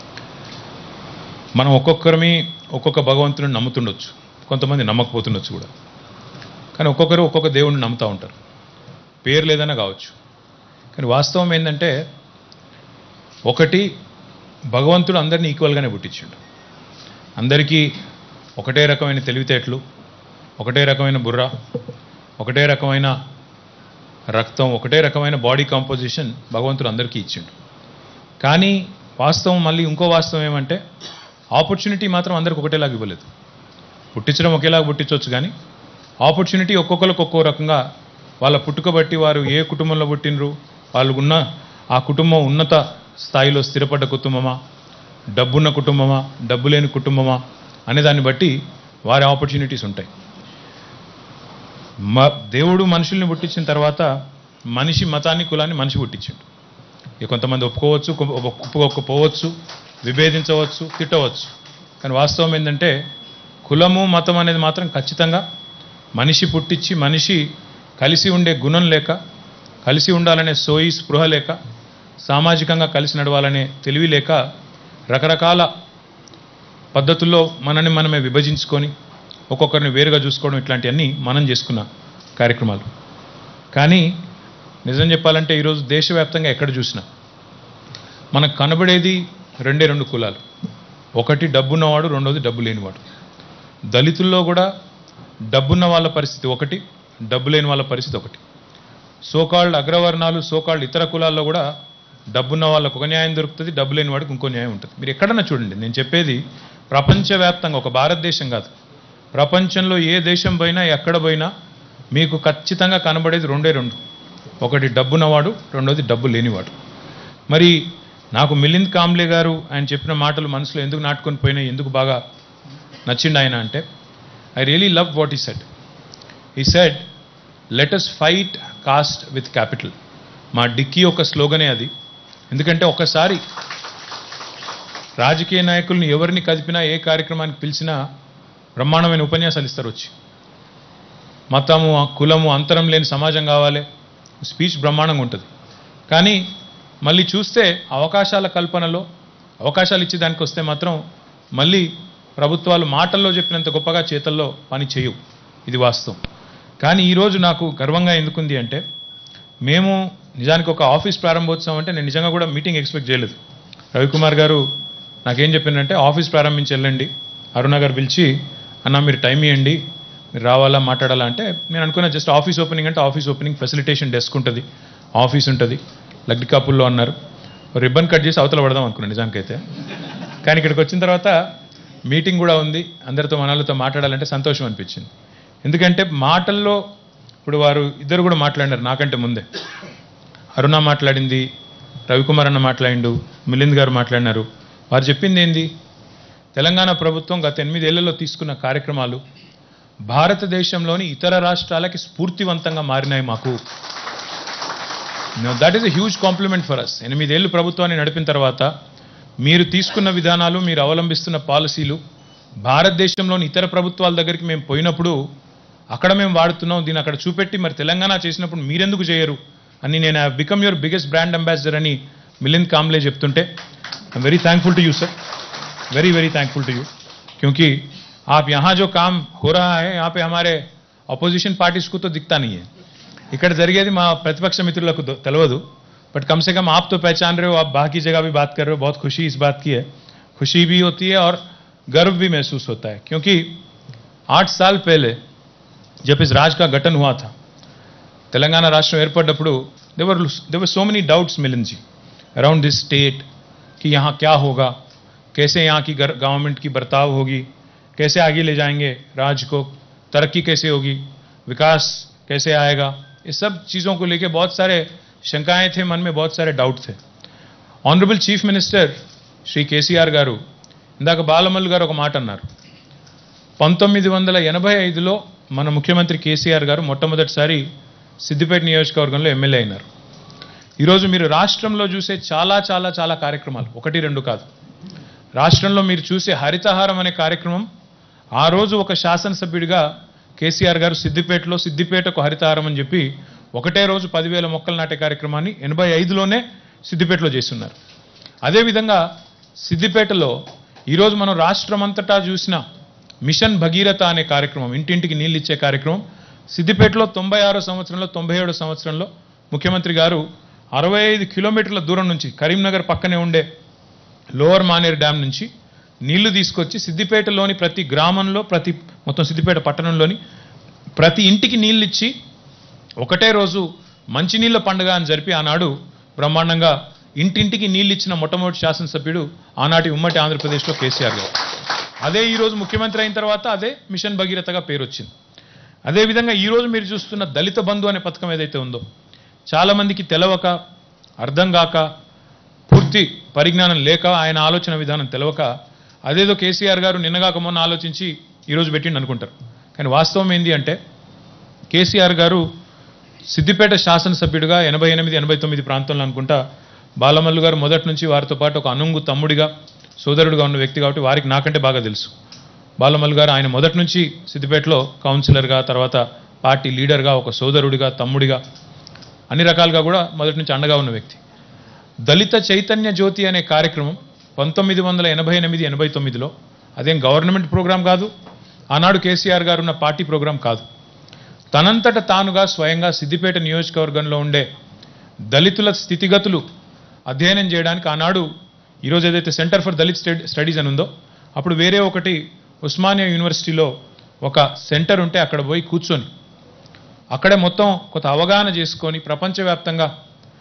[SPEAKER 4] మనం ఒక్కొక్కరిని ఒక్కొక్క భగవంతుని నమ్ముతుండొచ్చు, కొంతమంది నమ్మకపోతుండొచ్చు కూడా, కానీ ఒక్కొక్కరు ఒక్కొక్క దేవుడిని నమ్ముతూ ఉంటారు. పేరు లేదన్నా కావచ్చు, కానీ వాస్తవం ఏంటంటే ఒకటి, భగవంతుడు అందరినీ ఈక్వల్గానే పుట్టించాడు. అందరికీ ఒకటే రకమైన తెలివితేటలు, ఒకటే రకమైన బుర్ర, ఒకటే రకమైన రక్తం, ఒకటే రకమైన బాడీ కాంపోజిషన్ భగవంతుడు అందరికీ ఇచ్చిండు. కానీ వాస్తవం, మళ్ళీ ఇంకో వాస్తవం ఏమంటే ఆపర్చునిటీ మాత్రం అందరికి ఒకటేలాగా ఇవ్వలేదు. పుట్టించడం ఒకేలాగా పుట్టించవచ్చు, కానీ ఆపర్చునిటీ ఒక్కొక్కరికి ఒక్కో రకంగా, వాళ్ళ పుట్టుక బట్టి వారు ఏ కుటుంబంలో పుట్టినరు, వాళ్ళు ఉన్న ఆ కుటుంబం ఉన్నత స్థాయిలో స్థిరపడ్డ కుటుంబమా, డబ్బున్న కుటుంబమా, డబ్బు లేని కుటుంబమా అనే దాన్ని బట్టి వారి ఆపర్చునిటీస్ ఉంటాయి. దేవుడు మనుషుల్ని పుట్టించిన తర్వాత మనిషి మతాన్ని, కులాన్ని మనిషి పుట్టించాడు. ఇక కొంతమంది ఒప్పుకోవచ్చు, ఒప్పుకోకపోవచ్చు, విభేదించవచ్చు, తిట్టవచ్చు, కానీ వాస్తవం ఏంటంటే కులము మతం అనేది మాత్రం ఖచ్చితంగా మనిషి పుట్టించి, మనిషి కలిసి ఉండే గుణం లేక, కలిసి ఉండాలనే సోయి స్పృహ లేక, సామాజికంగా కలిసి నడవాలనే తెలివి లేక రకరకాల పద్ధతుల్లో మనని మనమే విభజించుకొని ఒక్కొక్కరిని వేరుగా చూసుకోవడం, ఇట్లాంటివన్నీ మనం చేసుకున్న కార్యక్రమాలు. కానీ నిజం చెప్పాలంటే ఈరోజు దేశవ్యాప్తంగా ఎక్కడ చూసినా మనకు కనబడేది రెండే రెండు కులాలు. ఒకటి డబ్బున్నవాడు, రెండోది డబ్బు లేనివాడు. దళితుల్లో కూడా డబ్బున్న వాళ్ళ పరిస్థితి ఒకటి, డబ్బు లేని వాళ్ళ పరిస్థితి ఒకటి. సోకాల్డ్ అగ్రవర్ణాలు, సోకాల్డ్ ఇతర కులాల్లో కూడా డబ్బున్న వాళ్ళకు ఒక న్యాయం దొరుకుతుంది, డబ్బు లేని వాడికి ఇంకో న్యాయం ఉంటుంది. మీరు ఎక్కడన్నా చూడండి, నేను చెప్పేది ప్రపంచవ్యాప్తంగా, ఒక భారతదేశం కాదు, ప్రపంచంలో ఏ దేశం పోయినా ఎక్కడ పోయినా మీకు ఖచ్చితంగా కనబడేది రెండే రెండు. ఒకటి డబ్బున్నవాడు, రెండోది డబ్బు లేనివాడు. మరి నాకు మిలింద్ కాంబ్లే గారు ఆయన చెప్పిన మాటలు మనసులో ఎందుకు నాటుకొని పోయినాయి, ఎందుకు బాగా నచ్చింది ఆయన అంటే, I really love what he said. He said, let us fight caste with capital. మా డిక్కీ ఒక స్లోగనే అది. ఎందుకంటే ఒకసారి రాజకీయ నాయకుల్ని ఎవరిని కదిపినా, ఏ కార్యక్రమానికి పిలిచినా బ్రహ్మాండమైన ఉపన్యాసాలు ఇస్తారు వచ్చి. మతము, కులము, అంతరం లేని సమాజం కావాలి, స్పీచ్ బ్రహ్మాండంగా ఉంటుంది. కానీ మళ్ళీ చూస్తే అవకాశాల కల్పనలో, అవకాశాలు ఇచ్చే దానికి వస్తే మాత్రం మళ్ళీ ప్రభుత్వాలు మాటల్లో చెప్పినంత గొప్పగా చేతల్లో పని చేయవు. ఇది వాస్తవం. కానీ ఈరోజు నాకు గర్వంగా ఎందుకుంది అంటే, మేము నిజానికి ఒక ఆఫీస్ ప్రారంభోత్సవం అంటే నేను నిజంగా కూడా మీటింగ్ ఎక్స్పెక్ట్ చేయలేదు. రవికుమార్ గారు నాకేం చెప్పిందంటే, ఆఫీస్ ప్రారంభించి వెళ్ళండి, అరుణ గారు పిలిచి, అన్న మీరు టైం ఇవ్వండి, మీరు రావాలా మాట్లాడాలా అంటే, నేను అనుకున్నా జస్ట్ ఆఫీస్ ఓపెనింగ్ అంటే ఆఫీస్ ఓపెనింగ్, ఫెసిలిటేషన్ డెస్క్ ఉంటుంది, ఆఫీస్ ఉంటుంది, లగ్డికాపుల్లో అన్నారు, రిబ్బన్ కట్ చేసి అవతల పడదాం అనుకున్నాను నిజానికైతే. కానీ ఇక్కడికి వచ్చిన తర్వాత మీటింగ్ కూడా ఉంది, అందరితో మనలతో మాట్లాడాలంటే సంతోషం అనిపించింది. ఎందుకంటే మాటల్లో ఇప్పుడు వారు ఇద్దరు కూడా మాట్లాడినారు నాకంటే ముందే. అరుణ మాట్లాడింది, రవికుమార్ అన్న మాట్లాడిండు, మిలింద్ గారు మాట్లాడినారు. వారు చెప్పింది ఏంది, తెలంగాణ ప్రభుత్వం గత 8 ఏళ్లలో తీసుకున్న కార్యక్రమాలు భారతదేశంలోని ఇతర రాష్ట్రాలకి స్ఫూర్తివంతంగా మారినాయి మాకు. That is a huge compliment for us. 8 ఏళ్ళు ప్రభుత్వాన్ని నడిపిన తర్వాత మీరు తీసుకున్న విధానాలు, మీరు అవలంబిస్తున్న పాలసీలు భారతదేశంలోని ఇతర ప్రభుత్వాల దగ్గరికి మేము పోయినప్పుడు అక్కడ మేము వాడుతున్నాం, దీన్ని అక్కడ చూపెట్టి మరి తెలంగాణ చేసినప్పుడు మీరెందుకు చేయరు అని నేను I become your biggest brand ambassador అని మిలింద్ కాంబ్లే చెప్తుంటే I'm very thankful to you sir, very very thankful to you, क्योंकि आप यहाँ जो काम हो रहा है यहाँ पे हमारे अपोजिशन पार्टीज को तो दिखता नहीं है. ఇక్కడ జరిగేది మా ప్రతిపక్ష మిత్రులకు తెలియదు. बट कम से कम आप तो पहचान रहे हो, आप बाकी जगह भी बात कर रहे हो. बहुत खुशी इस बात की है, खुशी भी होती है और गर्व भी महसूस होता है. क्योंकि 8 साल पहले जब इस राज्य का गठन हुआ था, तेलंगाना राष्ट्र ఏర్పడ్డప్పుడు there were so many doubts Milind ji around this state कि यहाँ क्या होगा, कैसे यहाँ की गवर्नमेंट की बर्ताव होगी, कैसे आगे ले जाएंगे राज्य को, तरक्की कैसे होगी, विकास कैसे आएगा. ये सब चीज़ों को लेके बहुत सारे शंकाएं थे मन में, बहुत सारे डाउट थे. Honourable chief minister Shri KCR garu ఇందాక బాలమల్లు గారు ఒక మాట అన్నారు. 1985లో మన ముఖ్యమంత్రి కేసీఆర్ గారు మొట్టమొదటిసారి సిద్దిపేట నియోజకవర్గంలో ఎమ్మెల్యే అయినారు. ఈరోజు మీరు రాష్ట్రంలో చూసే చాలా చాలా చాలా కార్యక్రమాలు, 1-2 కాదు, రాష్ట్రంలో మీరు చూసే హరితహారం అనే కార్యక్రమం ఆ రోజు ఒక శాసనసభ్యుడిగా కేసీఆర్ గారు సిద్దిపేటలో సిద్దిపేటకు హరితహారం అని చెప్పి ఒకటే రోజు 10,000 మొక్కలు నాటే కార్యక్రమాన్ని 85లోనే సిద్దిపేటలో చేస్తున్నారు. అదేవిధంగా సిద్దిపేటలో ఈరోజు మనం రాష్ట్రం అంతటా చూసిన మిషన్ భగీరథ అనే కార్యక్రమం, ఇంటింటికి నీళ్ళు ఇచ్చే కార్యక్రమం సిద్దిపేటలో 96 సంవత్సరంలో 97 సంవత్సరంలో ముఖ్యమంత్రి గారు 65 కిలోమీటర్ల దూరం నుంచి కరీంనగర్ పక్కనే ఉండే లోవర్ మానేర్ డ్యామ్ నుంచి నీళ్లు తీసుకొచ్చి సిద్దిపేటలోని ప్రతి గ్రామంలో, మొత్తం సిద్దిపేట పట్టణంలోని ప్రతి ఇంటికి నీళ్ళు ఇచ్చి ఒకటే రోజు మంచినీళ్ళ పండుగ అని జరిపి ఆనాడు బ్రహ్మాండంగా ఇంటింటికి నీళ్ళు ఇచ్చిన మొట్టమొదటి శాసనసభ్యుడు ఆనాటి ఉమ్మడి ఆంధ్రప్రదేశ్లో కేసీఆర్ గారు. అదే ఈరోజు ముఖ్యమంత్రి అయిన తర్వాత అదే మిషన్ భగీరథగా పేరు వచ్చింది. అదేవిధంగా ఈరోజు మీరు చూస్తున్న దళిత బంధు అనే పథకం ఏదైతే ఉందో, చాలామందికి తెలవక, అర్థం కాక, పూర్తి పరిజ్ఞానం లేక, ఆయన ఆలోచన విధానం తెలవక అదేదో కేసీఆర్ గారు నిన్నగాక మొన్న ఆలోచించి ఈరోజు పెట్టిండు అనుకుంటారు. కానీ వాస్తవం ఏంటి అంటే, కేసీఆర్ గారు సిద్దిపేట శాసనసభ్యుడిగా 88-89 ప్రాంతంలో అనుకుంటా బాలమల్లు గారు మొదటి నుంచి వారితో పాటు ఒక అనుంగు తమ్ముడిగా, సోదరుడిగా ఉన్న వ్యక్తి కాబట్టి వారికి నాకంటే బాగా తెలుసు. బాలమల్లు గారు ఆయన మొదటి నుంచి సిద్దిపేటలో కౌన్సిలర్గా, తర్వాత పార్టీ లీడర్గా, ఒక సోదరుడిగా, తమ్ముడిగా, అన్ని రకాలుగా కూడా మొదటి నుంచి అండగా ఉన్న వ్యక్తి. దళిత చైతన్య జ్యోతి అనే కార్యక్రమం 1988-89లో అదేం గవర్నమెంట్ ప్రోగ్రాం కాదు, ఆనాడు కేసీఆర్ గారు ఉన్న పార్టీ ప్రోగ్రాం కాదు. తనంతట తానుగా స్వయంగా సిద్దిపేట నియోజకవర్గంలో ఉండే దళితుల స్థితిగతులు అధ్యయనం చేయడానికి ఆనాడు ఈరోజు ఏదైతే సెంటర్ ఫర్ దళిత్ స్టడీస్ అని ఉందో, అప్పుడు వేరే ఒకటి ఉస్మానియా యూనివర్సిటీలో ఒక సెంటర్ ఉంటే అక్కడ పోయి కూర్చొని అక్కడే మొత్తం కొంత అవగాహన చేసుకొని ప్రపంచవ్యాప్తంగా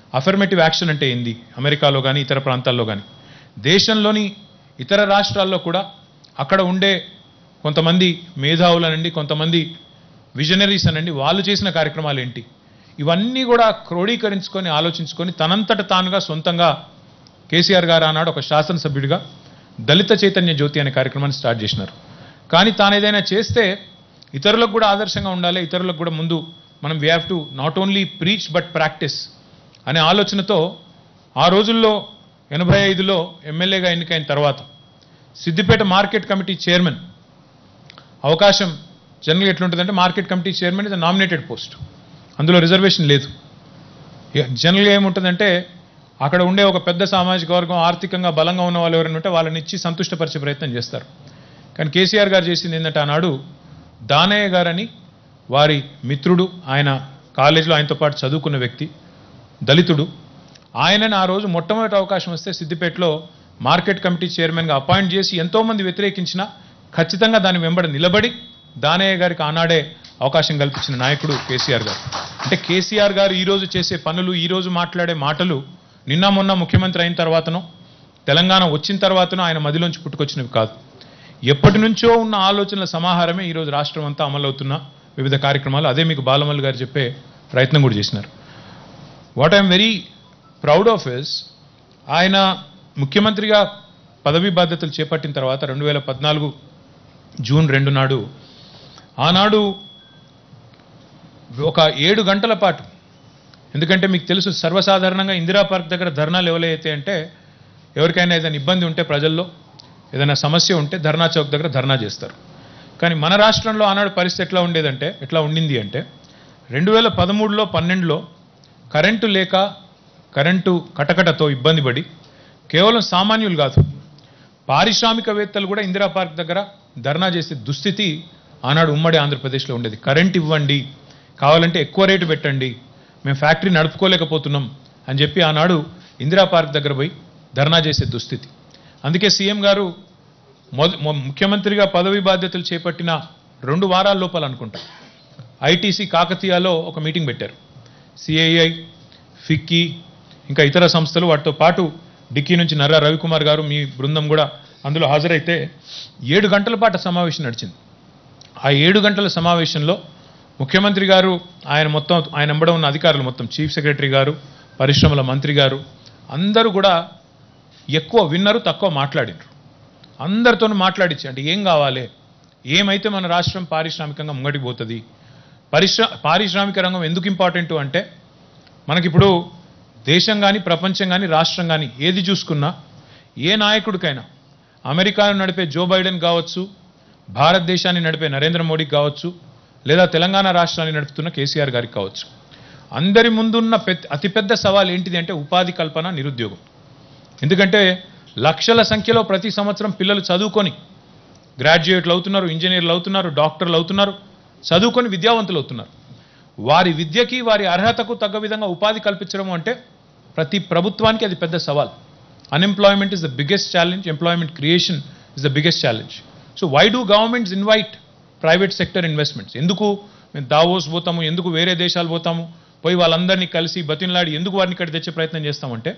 [SPEAKER 4] అఫర్మేటివ్ యాక్షన్ అంటే ఏంది అమెరికాలో కానీ ఇతర ప్రాంతాల్లో కానీ, దేశంలోని ఇతర రాష్ట్రాల్లో కూడా అక్కడ ఉండే కొంతమంది మేధావులనండి, కొంతమంది విజనరీస్ అనండి, వాళ్ళు చేసిన కార్యక్రమాలు ఏంటి, ఇవన్నీ కూడా క్రోడీకరించుకొని ఆలోచించుకొని తనంతట తానుగా సొంతంగా కేసీఆర్ గారు ఆనాడు ఒక శాసనసభ్యుడిగా దళిత చైతన్య జ్యోతి అనే కార్యక్రమాన్ని స్టార్ట్ చేసినారు. కానీ తాను ఏదైనా చేస్తే ఇతరులకు కూడా ఆదర్శంగా ఉండాలి, ఇతరులకు కూడా ముందు మనం we have to not only preach but practise అనే ఆలోచనతో ఆ రోజుల్లో 85లో ఎమ్మెల్యేగా ఎన్నికైన తర్వాత సిద్దిపేట మార్కెట్ కమిటీ చైర్మన్ అవకాశం జనరల్గా ఎట్లుంటుందంటే, మార్కెట్ కమిటీ చైర్మన్ ఇది నామినేటెడ్ పోస్ట్, అందులో రిజర్వేషన్ లేదు. జనరల్గా ఏముంటుందంటే అక్కడ ఉండే ఒక పెద్ద సామాజిక వర్గం, ఆర్థికంగా బలంగా ఉన్న వాళ్ళు ఎవరైనా ఉంటే వాళ్ళని ఇచ్చి సంతుష్టపరిచే ప్రయత్నం చేస్తారు. కానీ కేసీఆర్ గారు చేసింది ఏంటంటే, ఆనాడు దానయ్య గారని వారి మిత్రుడు, ఆయన కాలేజీలో ఆయనతో పాటు చదువుకున్న వ్యక్తి, దళితుడు, ఆయనని ఆ రోజు మొట్టమొదటి అవకాశం వస్తే సిద్దిపేటలో మార్కెట్ కమిటీ చైర్మన్గా అపాయింట్ చేసి ఎంతోమంది వ్యతిరేకించినా ఖచ్చితంగా దాని వెంబడి నిలబడి దానయ్య గారికి ఆనాడే అవకాశం కల్పించిన నాయకుడు కేసీఆర్ గారు. అంటే కేసీఆర్ గారు ఈరోజు చేసే పనులు, ఈరోజు మాట్లాడే మాటలు నిన్న మొన్న ముఖ్యమంత్రి అయిన తర్వాతనో తెలంగాణ వచ్చిన తర్వాతనో ఆయన మదిలోంచి పుట్టుకొచ్చినవి కాదు. ఎప్పటి నుంచో ఉన్న ఆలోచనల సమాహారమే ఈరోజు రాష్ట్రం అంతా అమలవుతున్న వివిధ కార్యక్రమాలు. అదే మీకు బాలమల్లి గారు చెప్పే ప్రయత్నం కూడా చేసినారు. What I'm very proud of is, ఆయన ముఖ్యమంత్రిగా పదవీ బాధ్యతలు చేపట్టిన తర్వాత 2014 జూన్ 2 నాడు, ఆనాడు ఒక 7 గంటల పాటు, ఎందుకంటే మీకు తెలుసు సర్వసాధారణంగా ఇందిరా పార్క్ దగ్గర ధర్నాలు ఎవరైతే అంటే, ఎవరికైనా ఏదైనా ఇబ్బంది ఉంటే ప్రజల్లో ఏదైనా సమస్య ఉంటే ధర్నా చౌక్ దగ్గర ధర్నా చేస్తారు. కానీ మన రాష్ట్రంలో ఆనాడు పరిస్థితి ఎట్లా ఉండింది అంటే 2013లో 12లో కరెంటు లేక, కరెంటు కటకటతో ఇబ్బంది పడి కేవలం సామాన్యులు కాదు, పారిశ్రామికవేత్తలు కూడా ఇందిరా పార్క్ దగ్గర ధర్నా చేసే దుస్థితి ఆనాడు ఉమ్మడి ఆంధ్రప్రదేశ్లో ఉండేది. కరెంట్ ఇవ్వండి, కావాలంటే ఎక్కువ రేటు పెట్టండి, మేము ఫ్యాక్టరీ నడుపుకోలేకపోతున్నాం అని చెప్పి ఆనాడు ఇందిరా పార్క్ దగ్గర పోయి ధర్నా చేసే దుస్థితి. అందుకే సీఎం గారు ముఖ్యమంత్రిగా పదవి బాధ్యతలు చేపట్టిన 2 వారాల లోపల అనుకుంటా ఐటీసీ కాకతీయలో ఒక మీటింగ్ పెట్టారు. సిఐఐ, ఫిక్కీ, ఇంకా ఇతర సంస్థలు, వాటితో పాటు డిక్కీ నుంచి నర్రా రవికుమార్ గారు, మీ బృందం కూడా అందులో హాజరైతే 7 గంటల పాటు సమావేశం నడిచింది. ఆ 7 గంటల సమావేశంలో ముఖ్యమంత్రి గారు, ఆయన వెంబడ ఉన్న అధికారులు మొత్తం, చీఫ్ సెక్రటరీ గారు, పరిశ్రమల మంత్రి గారు, అందరూ కూడా ఎక్కువ విన్నరు, తక్కువ మాట్లాడినారు. అందరితో మాట్లాడించి, అంటే ఏం కావాలి, ఏమైతే మన రాష్ట్రం పారిశ్రామికంగా ముంగటికి పోతుంది, పారిశ్రామిక రంగం ఎందుకు ఇంపార్టెంట్ అంటే, మనకిప్పుడు దేశం కానీ ప్రపంచం కానీ రాష్ట్రం కానీ ఏది చూసుకున్నా, ఏ నాయకుడికైనా అమెరికాను నడిపే జో బైడెన్ కావచ్చు, భారతదేశాన్ని నడిపే నరేంద్ర మోడీకి కావచ్చు, లేదా తెలంగాణ రాష్ట్రాన్ని నడుపుతున్న కేసీఆర్ గారికి కావచ్చు, అందరి ముందున్న అతిపెద్ద సవాల్ ఏంటిది అంటే ఉపాధి కల్పన, నిరుద్యోగం. ఎందుకంటే లక్షల సంఖ్యలో ప్రతి సంవత్సరం పిల్లలు చదువుకొని గ్రాడ్యుయేట్లు అవుతున్నారు, ఇంజనీర్లు అవుతున్నారు, డాక్టర్లు అవుతున్నారు, చదువుకొని విద్యావంతులు అవుతున్నారు. వారి విద్యకి, వారి అర్హతకు తగ్గ విధంగా ఉపాధి కల్పించడం అంటే ప్రతి ప్రభుత్వానికి అది పెద్ద సవాల్. Unemployment is the biggest challenge, employment creation is the biggest challenge. So why do governments invite private sector investments? ఎందుకు మేము దావోస్ పోతాము, ఎందుకు వేరే దేశాలు పోతాము, పోయి వాళ్ళందరినీ కలిసి బతిన్లాడి ఎందుకు వారిని ఇక్కడ తెచ్చే ప్రయత్నం చేస్తామంటే,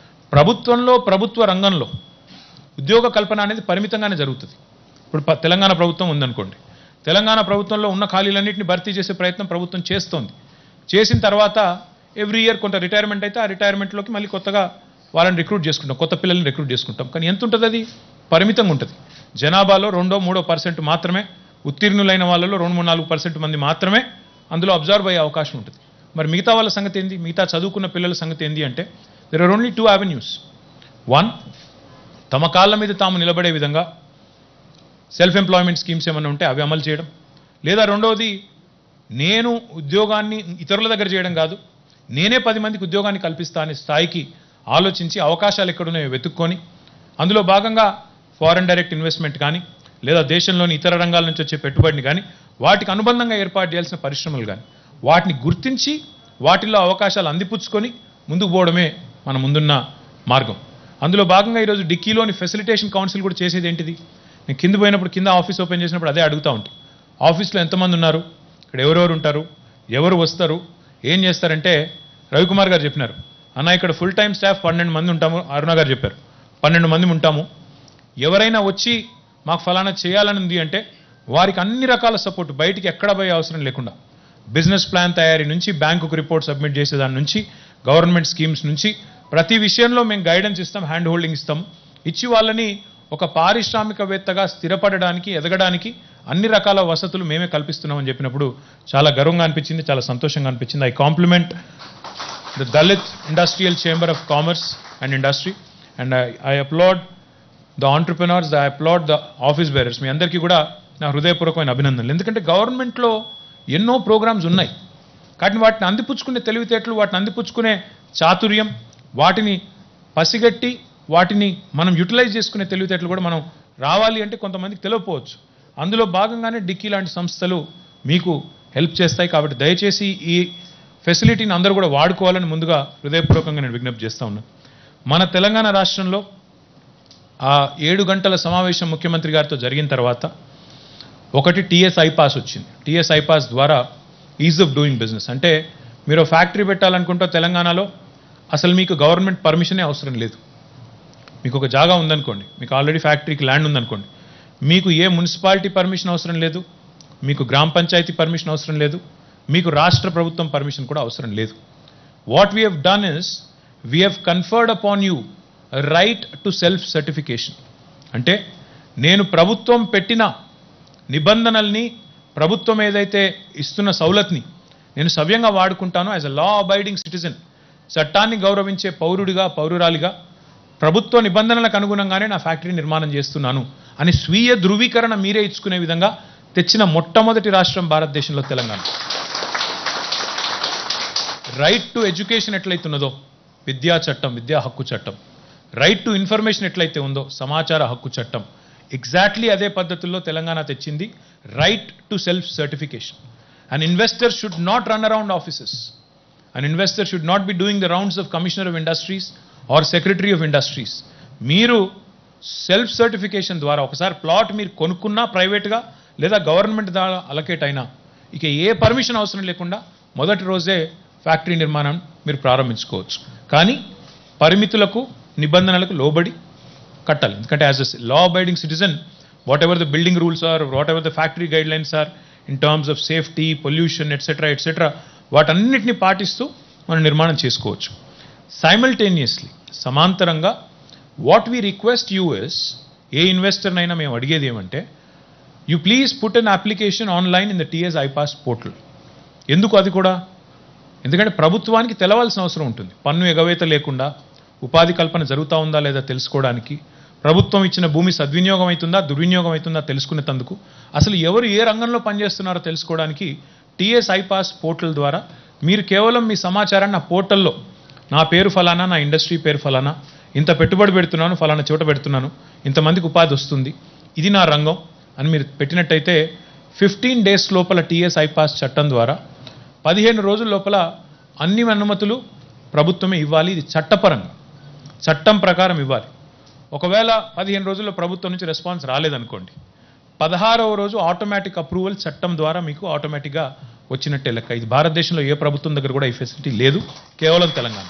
[SPEAKER 4] ప్రభుత్వ రంగంలో ఉద్యోగ కల్పన అనేది పరిమితంగానే జరుగుతుంది. ఇప్పుడు తెలంగాణ ప్రభుత్వం ఉందనుకోండి, తెలంగాణ ప్రభుత్వంలో ఉన్న ఖాళీలన్నింటినీ భర్తీ చేసే ప్రయత్నం ప్రభుత్వం చేస్తోంది. చేసిన తర్వాత ఎవ్రీ ఇయర్ కొంత రిటైర్మెంట్ అయితే ఆ రిటైర్మెంట్లోకి మళ్ళీ కొత్తగా వాళ్ళని రిక్రూట్ చేసుకుంటాం, కొత్త పిల్లల్ని రిక్రూట్ చేసుకుంటాం. కానీ ఎంత ఉంటుంది? అది పరిమితంగా ఉంటుంది. జనాభాలో 2-3% మాత్రమే, ఉత్తీర్ణులైన వాళ్ళలో 2-4% మంది మాత్రమే అందులో అబ్జర్వ్ అయ్యే అవకాశం ఉంటుంది. మరి మిగతా వాళ్ళ సంగతి ఏంది, మిగతా చదువుకున్న పిల్లల సంగతి ఏంది అంటే, దెర్ ఆర్ ఓన్లీ 2 avenues. 1, తమ కాళ్ళ మీద తాము నిలబడే విధంగా సెల్ఫ్ ఎంప్లాయ్మెంట్ స్కీమ్స్ ఏమైనా ఉంటే అవి అమలు చేయడం, లేదా రెండవది నేను ఉద్యోగాన్ని ఇతరుల దగ్గర చేయడం కాదు, నేనే 10 మందికి ఉద్యోగాన్ని కల్పిస్తా అనే స్థాయికి ఆలోచించి అవకాశాలు ఎక్కడున్నాయో వెతుక్కొని అందులో భాగంగా ఫారెన్ డైరెక్ట్ ఇన్వెస్ట్మెంట్ కానీ, లేదా దేశంలోని ఇతర రంగాల నుంచి వచ్చే పెట్టుబడిని కానీ, వాటికి అనుబంధంగా ఏర్పాటు చేయాల్సిన పరిశ్రమలు కానీ, వాటిని గుర్తించి వాటిల్లో అవకాశాలు అందిపుచ్చుకొని ముందుకు పోవడమే మన ముందున్న మార్గం. అందులో భాగంగా ఈరోజు డిక్కీలోని ఫెసిలిటేషన్ కౌన్సిల్ కూడా చేసేది ఏంటిది? నేను కింద పోయినప్పుడు, కింద ఆఫీస్ ఓపెన్ చేసినప్పుడు అదే అడుగుతూ ఉంటాను, ఆఫీస్లో ఎంతమంది ఉన్నారు, ఇక్కడ ఎవరెవరు ఉంటారు, ఎవరు వస్తారు, ఏం చేస్తారంటే రవికుమార్ గారు చెప్పినారు, అన్న ఇక్కడ ఫుల్ టైం స్టాఫ్ 12 మంది ఉంటాము, అరుణ గారు చెప్పారు 12 మంది ఉంటాము, ఎవరైనా వచ్చి మాకు ఫలానా చేయాలని ఉంది అంటే వారికి అన్ని రకాల సపోర్ట్, బయటికి ఎక్కడ పోయే అవసరం లేకుండా, బిజినెస్ ప్లాన్ తయారీ నుంచి బ్యాంకుకు రిపోర్ట్ సబ్మిట్ చేసేదాని నుంచి గవర్నమెంట్ స్కీమ్స్ నుంచి ప్రతి విషయంలో మేము గైడెన్స్ ఇస్తాం, హ్యాండ్ హోల్డింగ్ ఇస్తాం. ఇచ్చి వాళ్ళని ఒక పారిశ్రామికవేత్తగా స్థిరపడడానికి, ఎదగడానికి అన్ని రకాల వసతులు మేమే కల్పిస్తున్నామని చెప్పినప్పుడు చాలా గర్వంగా అనిపించింది, చాలా సంతోషంగా అనిపించింది. I compliment the Dalit industrial chamber of commerce and industry and I applaud the entrepreneurs, I applaud the office bearers. మీ అందరికీ కూడా నా హృదయపూర్వకమైన అభినందనలు. ఎందుకంటే గవర్నమెంట్లో ఎన్నో ప్రోగ్రామ్స్ ఉన్నాయి, కానీ వాటిని అందిపుచ్చుకునే తెలివితేటలు, వాటిని అందిపుచ్చుకునే చాతుర్యం, వాటిని పసిగట్టి వాటిని మనం యూటిలైజ్ చేసుకునే తెలివితేటలు కూడా మనం రావాలి అంటే కొంతమందికి తెలియకపోవచ్చు. అందులో భాగంగానే డిక్కీ లాంటి సంస్థలు మీకు హెల్ప్ చేస్తాయి. కాబట్టి దయచేసి ఈ ఫెసిలిటీని అందరూ కూడా వాడుకోవాలని ముందుగా హృదయపూర్వకంగా నేను విజ్ఞప్తి చేస్తూ ఉన్నాను. మన తెలంగాణ రాష్ట్రంలో ఆ 7 గంటల సమావేశం ముఖ్యమంత్రి గారితో జరిగిన తర్వాత ఒకటి టీఎస్ ఐపాస్ వచ్చింది. టీఎస్ ఐపాస్ ద్వారా ఈజ్ ఆఫ్ డూయింగ్ బిజినెస్ అంటే మీరు ఫ్యాక్టరీ పెట్టాలనుకుంటే తెలంగాణలో అసలు మీకు గవర్నమెంట్ పర్మిషనే అవసరం లేదు. మీకు ఒక జాగా ఉందనుకోండి, మీకు ఆల్రెడీ ఫ్యాక్టరీకి ల్యాండ్ ఉందనుకోండి, మీకు ఏ మున్సిపాలిటీ పర్మిషన్ అవసరం లేదు, మీకు గ్రామ పంచాయతీ పర్మిషన్ అవసరం లేదు, మీకు రాష్ట్ర ప్రభుత్వం పర్మిషన్ కూడా అవసరం లేదు. What we have done is we have conferred upon you right to self certification. అంటే నేను ప్రభుత్వం పెట్టిన నిబంధనల్ని, ప్రభుత్వం ఏదైతే ఇస్తున్న సౌలత్ని నేను సవ్యంగా వాడుకుంటాను. As a law abiding citizen, చట్టాన్ని గౌరవించే పౌరుడిగా, పౌరురాలిగా ప్రభుత్వ నిబంధనలకు అనుగుణంగానే నా ఫ్యాక్టరీ నిర్మాణం చేస్తున్నాను అని స్వీయ ధృవీకరణ మీరే ఇచ్చుకునే విధంగా తెచ్చిన మొట్టమొదటి రాష్ట్రం భారతదేశంలో తెలంగాణ. రైట్ టు ఎడ్యుకేషన్ ఎట్లయితే ఉన్నదో విద్యా చట్టం, విద్యా హక్కు చట్టం, రైట్ టు ఇన్ఫర్మేషన్ ఎట్లయితే ఉందో సమాచార హక్కు చట్టం, ఎగ్జాక్ట్లీ అదే పద్ధతుల్లో తెలంగాణ తెచ్చింది right to self certification. An investor should not run around offices. An investor should not be doing the rounds of Commissioner of Industries or Secretary of Industries. మీరు self certification ద్వారా ఒకసారి ప్లాట్ మీరు కొనుక్కున్నా ప్రైవేట్గా లేదా గవర్నమెంట్ ద్వారా allocate అయినా ఇక ఏ పర్మిషన్ అవసరం లేకుండా మొదటి రోజే ఫ్యాక్టరీ నిర్మాణం మీరు ప్రారంభించుకోవచ్చు. కానీ పరిమితులకు, నిబంధనలకు లోబడి కట్టాలి. ఎందుకంటే as a law abiding citizen, whatever the building rules are, whatever the factory guidelines are in terms of safety, pollution etcetera etcetera, వాటన్నిటిని పాటిస్తూ మనం నిర్మాణం చేసుకోవచ్చు. సైమల్టేనియస్లీ, సమాంతరంగా what we request you is, ఏ ఇన్వెస్టర్నైనా మేము అడిగేది ఏమంటే you please put an application online in the TS iPASS portal. ఎందుకు అది కూడా? ఎందుకంటే ప్రభుత్వానికి తెలవాల్సిన అవసరం ఉంటుంది. పన్ను ఎగవేత లేకుండా ఉపాధి కల్పన జరుగుతూ ఉందా లేదా తెలుసుకోవడానికి, ప్రభుత్వం ఇచ్చిన భూమి సద్వినియోగం అవుతుందా, దుర్వినియోగం అవుతుందా తెలుసుకునేందుకు, అసలు ఎవరు ఏ రంగంలో పనిచేస్తున్నారో తెలుసుకోవడానికి టీఎస్ ఐపాస్ పోర్టల్ ద్వారా మీరు కేవలం మీ సమాచారాన్ని ఆ పోర్టల్లో నా పేరు ఫలానా, నా ఇండస్ట్రీ పేరు ఫలానా, ఇంత పెట్టుబడి పెడుతున్నాను, ఫలానా చోట పెడుతున్నాను, ఇంతమందికి ఉపాధి వస్తుంది, ఇది నా రంగం అని మీరు పెట్టినట్టయితే 15 days లోపల టీఎస్ ఐపాస్ చట్టం ద్వారా 15 రోజుల లోపల అన్ని అనుమతులు ప్రభుత్వమే ఇవ్వాలి. ఇది చట్టపరంగా, చట్టం ప్రకారం ఇవ్వాలి. ఒకవేళ 15 రోజుల్లో ప్రభుత్వం నుంచి రెస్పాన్స్ రాలేదనుకోండి, 16వ రోజు ఆటోమేటిక్ అప్రూవల్ చట్టం ద్వారా మీకు ఆటోమేటిక్గా వచ్చినట్టే లెక్క. ఇది భారతదేశంలో ఏ ప్రభుత్వం దగ్గర కూడా ఈ ఫెసిలిటీ లేదు, కేవలం తెలంగాణ.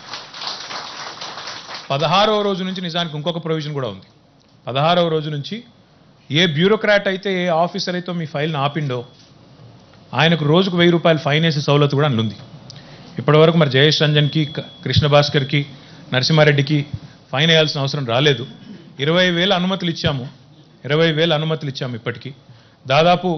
[SPEAKER 4] 16వ రోజు నుంచి నిజానికి ఇంకొక ప్రొవిజన్ కూడా ఉంది. 16వ రోజు నుంచి ఏ బ్యూరోక్రాట్ అయితే, ఏ ఆఫీసర్ అయితే మీ ఫైల్ని ఆపిండో ఆయనకు రోజుకు 1000 రూపాయలు ఫైన్ వేసే సౌలత్ కూడా అందుంది. ఇప్పటివరకు మరి జయేష్ రంజన్కి, కృష్ణ భాస్కర్కి, నరసింహారెడ్డికి ఫైన్ వేయాల్సిన అవసరం రాలేదు. 20,000 అనుమతులు ఇచ్చాము, 20,000 అనుమతులు ఇచ్చాము. ఇప్పటికీ దాదాపు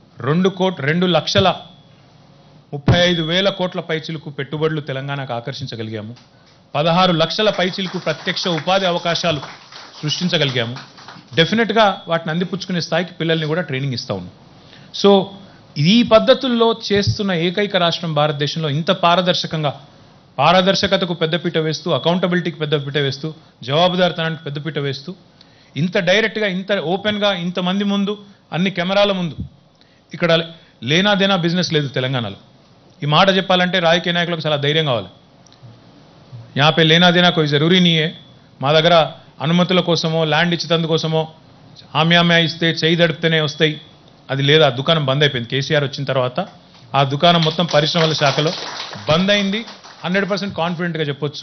[SPEAKER 4] 2,35,00,000 కోట్ల పైచిలకు పెట్టుబడులు తెలంగాణకు ఆకర్షించగలిగాము. 16 లక్షల పైచిలకు ప్రత్యక్ష ఉపాధి అవకాశాలు సృష్టించగలిగాము. డెఫినెట్గా వాటిని అందిపుచ్చుకునే స్థాయికి పిల్లల్ని కూడా ట్రైనింగ్ ఇస్తూ ఉన్నాం. సో ఈ పద్ధతుల్లో చేస్తున్న ఏకైక రాష్ట్రం భారతదేశంలో. ఇంత పారదర్శకంగా, పారదర్శకతకు పెద్దపీట వేస్తూ, అకౌంటబిలిటీకి పెద్దపీట వేస్తూ, జవాబుదారితనానికి పెద్దపీట వేస్తూ, ఇంత డైరెక్ట్గా, ఇంత ఓపెన్గా, ఇంతమంది ముందు, అన్ని కెమెరాల ముందు ఇక్కడ లేనాదేనా బిజినెస్ లేదు తెలంగాణలో. ఈ మాట చెప్పాలంటే రాజకీయ నాయకులకు చాలా ధైర్యం కావాలి. यहाँ पे लेना देना कोई ज़रूरी नहीं है. మా దగ్గర అనుమతుల కోసమో, ల్యాండ్ ఇచ్చేందుకోసమో ఆమ్యామ్యా ఇస్తే చేయి దడిపితేనే వస్తాయి, అది లేదు. ఆ దుకాణం బంద్ అయిపోయింది. కేసీఆర్ వచ్చిన తర్వాత ఆ దుకాణం మొత్తం పరిశ్రమల శాఖలో బంద్ అయింది. 100% కాన్ఫిడెంట్గా చెప్పొచ్చు.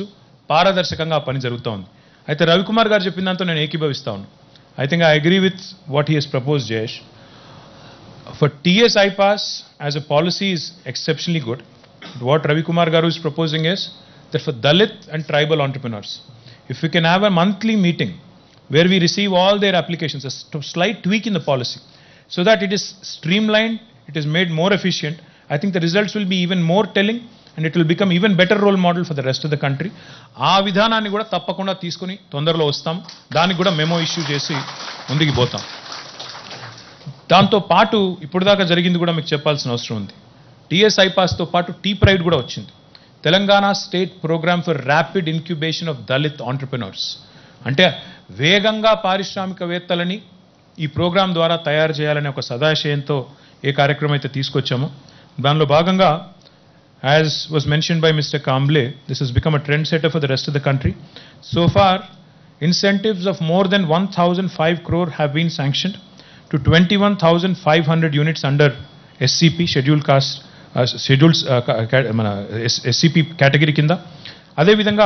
[SPEAKER 4] పారదర్శకంగా ఆ పని జరుగుతూ ఉంది. అయితే రవికుమార్ గారు చెప్పిన దాంతో నేను ఏకీభవిస్తా ఉన్నాను. I think I agree with what he has proposed, Jayesh. For TS iPass as a policy is exceptionally good. What Ravi Kumar Garu is proposing is that for Dalit and tribal entrepreneurs, if we can have a monthly meeting where we receive all their applications, a slight tweak in the policy, so that it is streamlined, it is made more efficient, I think the results will be even more telling and it will become even better role model for the rest of the country. ఆ విధానాన్ని కూడా తప్పకుండా తీసుకుని తొందరలో వస్తాం. దానికి కూడా memo issue చేసి ముందుకు పోతాం. దాంతో పాటు ఇప్పుడు దాకా జరిగింది కూడా మీకు చెప్పాల్సిన అవసరం ఉంది. టీఎస్ ఐపాస్తో పాటు టీ ప్రైడ్ కూడా వచ్చింది. Telangana state programme for rapid incubation of Dalit entrepreneurs. అంటే వేగంగా పారిశ్రామికవేత్తలని ఈ ప్రోగ్రాం ద్వారా తయారు చేయాలనే ఒక సదాశయంతో ఏ కార్యక్రమం అయితే తీసుకొచ్చామో దానిలో భాగంగా, as was mentioned by Mr. Kamble, this has become a trendsetter for the rest of the country. So far, incentives of more than 1,005 crore have been sanctioned to 21,500 units under SCP, scheduled caste, SCP category kinda. Ade vidhanga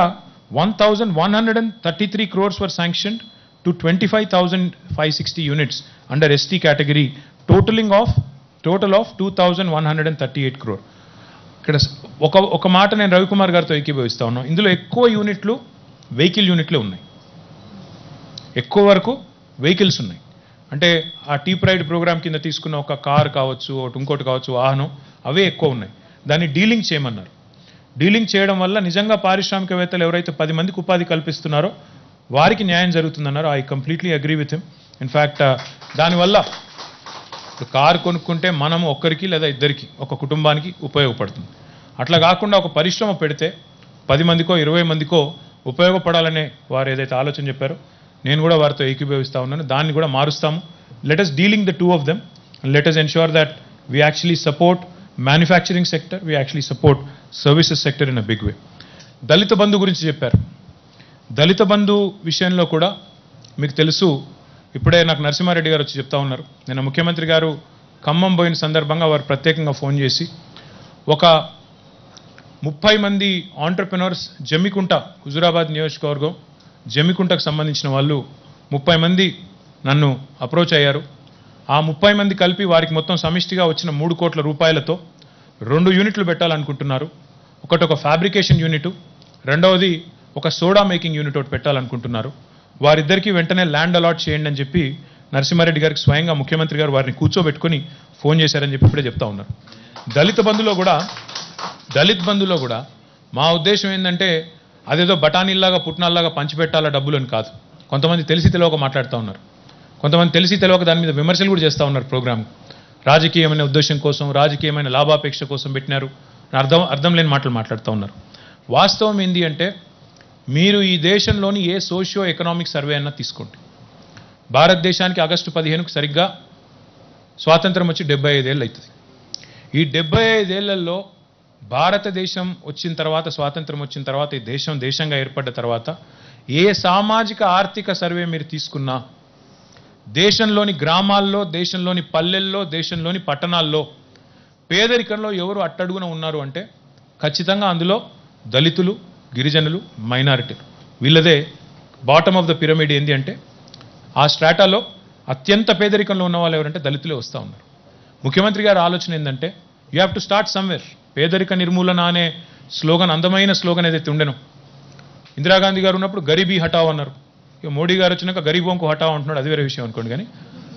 [SPEAKER 4] 1,133 crores were sanctioned to 25,560 units under ST category, total of 2,138 crore. ఇక్కడ ఒక మాట నేను రవికుమార్ గారితో ఏకీభవిస్తా ఉన్నాను. ఇందులో ఎక్కువ యూనిట్లు vehicle యూనిట్లే ఉన్నాయి. ఎక్కువ వరకు వెహికల్స్ ఉన్నాయి. అంటే ఆ టీ ప్రైడ్ ప్రోగ్రామ్ కింద తీసుకున్న ఒక కార్ కావచ్చు, ఇంకోటి కావచ్చు, వాహనం, అవే ఎక్కువ ఉన్నాయి. దాన్ని డీలింగ్ చేయమన్నారు. డీలింగ్ చేయడం వల్ల నిజంగా పారిశ్రామికవేత్తలు ఎవరైతే 10 మందికి ఉపాధి కల్పిస్తున్నారో వారికి న్యాయం జరుగుతుందన్నారు. I completely agree with him. In fact దానివల్ల కారు కొనుక్కుంటే మనము ఒక్కరికి లేదా ఇద్దరికి, ఒక కుటుంబానికి ఉపయోగపడుతుంది. అట్లా కాకుండా ఒక పరిశ్రమ పెడితే 10 మందికో 20 మందికో ఉపయోగపడాలనే వారు ఏదైతే ఆలోచన చెప్పారో నేను కూడా వారితో ఏకీభవిస్తూ ఉన్నాను. దాన్ని కూడా మారుస్తాము. Let us dealing the two of them and let us ensure that we actually support manufacturing sector, we actually support services sector in a big way. Dalit Bandhu గురించి చెప్పారు. దళిత బంధు విషయంలో కూడా మీకు తెలుసు, ఇప్పుడే నాకు నరసింహారెడ్డి గారు వచ్చి చెప్తా ఉన్నారు. నిన్న ముఖ్యమంత్రి గారు ఖమ్మం పోయిన సందర్భంగా వారు ప్రత్యేకంగా ఫోన్ చేసి ఒక 30 మంది ఆంటర్ప్రెనర్స్ జమ్మికుంట, హుజురాబాద్ నియోజకవర్గం జమ్మికుంటకు సంబంధించిన వాళ్ళు 30 మంది నన్ను అప్రోచ్ అయ్యారు. ఆ 30 మంది కలిపి వారికి మొత్తం సమిష్టిగా వచ్చిన 3 కోట్ల రూపాయలతో 2 యూనిట్లు పెట్టాలనుకుంటున్నారు. ఒకటి ఒక ఫ్యాబ్రికేషన్ యూనిట్, రెండవది ఒక సోడా మేకింగ్ యూనిట్ ఒకటి పెట్టాలనుకుంటున్నారు. వారిద్దరికీ వెంటనే ల్యాండ్ అలాట్ చేయండి అని చెప్పి నరసింహారెడ్డి గారికి స్వయంగా ముఖ్యమంత్రి గారు వారిని కూర్చోబెట్టుకొని ఫోన్ చేశారని చెప్పి ఇప్పుడే చెప్తా ఉన్నారు. దళిత్ బంధులో కూడా మా ఉద్దేశం ఏంటంటే అదేదో బఠానీల్లాగా పుట్నాల్లాగా పంచిపెట్టాలా డబ్బులు అని కాదు. కొంతమంది తెలిసి తెలియక మాట్లాడుతూ ఉన్నారు. కొంతమంది తెలిసి తెలియక దాని మీద విమర్శలు కూడా చేస్తూ ఉన్నారు. ప్రోగ్రామ్ రాజకీయమైన ఉద్దేశం కోసం, రాజకీయమైన లాభాపేక్ష కోసం పెట్టినారు, అర్థం లేని మాటలు మాట్లాడుతూ ఉన్నారు. వాస్తవం ఏంటి అంటే, మీరు ఈ దేశంలోని ఏ సోషియో ఎకనామిక్ సర్వే అన్నా తీసుకోండి, భారతదేశానికి ఆగస్టు 15కు సరిగ్గా స్వాతంత్రం వచ్చి 75 ఏళ్ళు అవుతుంది. ఈ 75 ఏళ్లలో భారతదేశం వచ్చిన తర్వాత, స్వాతంత్రం వచ్చిన తర్వాత, ఈ దేశంగా ఏర్పడ్డ తర్వాత ఏ సామాజిక ఆర్థిక సర్వే మీరు తీసుకున్నా దేశంలోని గ్రామాల్లో, దేశంలోని పల్లెల్లో, దేశంలోని పట్టణాల్లో పేదరికంలో ఎవరు అట్టడుగున ఉన్నారు అంటే ఖచ్చితంగా అందులో దళితులు, గిరిజనులు, మైనారిటీలు, వీళ్ళదే బాటమ్ ఆఫ్ ద పిరమిడ్. ఏంటి అంటే ఆ స్ట్రాటాలో అత్యంత పేదరికంలో ఉన్న వాళ్ళు ఎవరంటే దళితులే వస్తూ ఉన్నారు. ముఖ్యమంత్రి గారి ఆలోచన ఏంటంటే you have to start somewhere. పేదరిక నిర్మూలన అనే స్లోగన్, అందమైన స్లోగన్ ఏదైతే ఉండెనో, ఇందిరాగాంధీ గారు ఉన్నప్పుడు గరీబీ హటావ్ అన్నారు. ఇక మోడీ గారు వచ్చినాక గరీబోంకు హటావ్ అంటున్నాడు, అది వేరే విషయం అనుకోండి. కానీ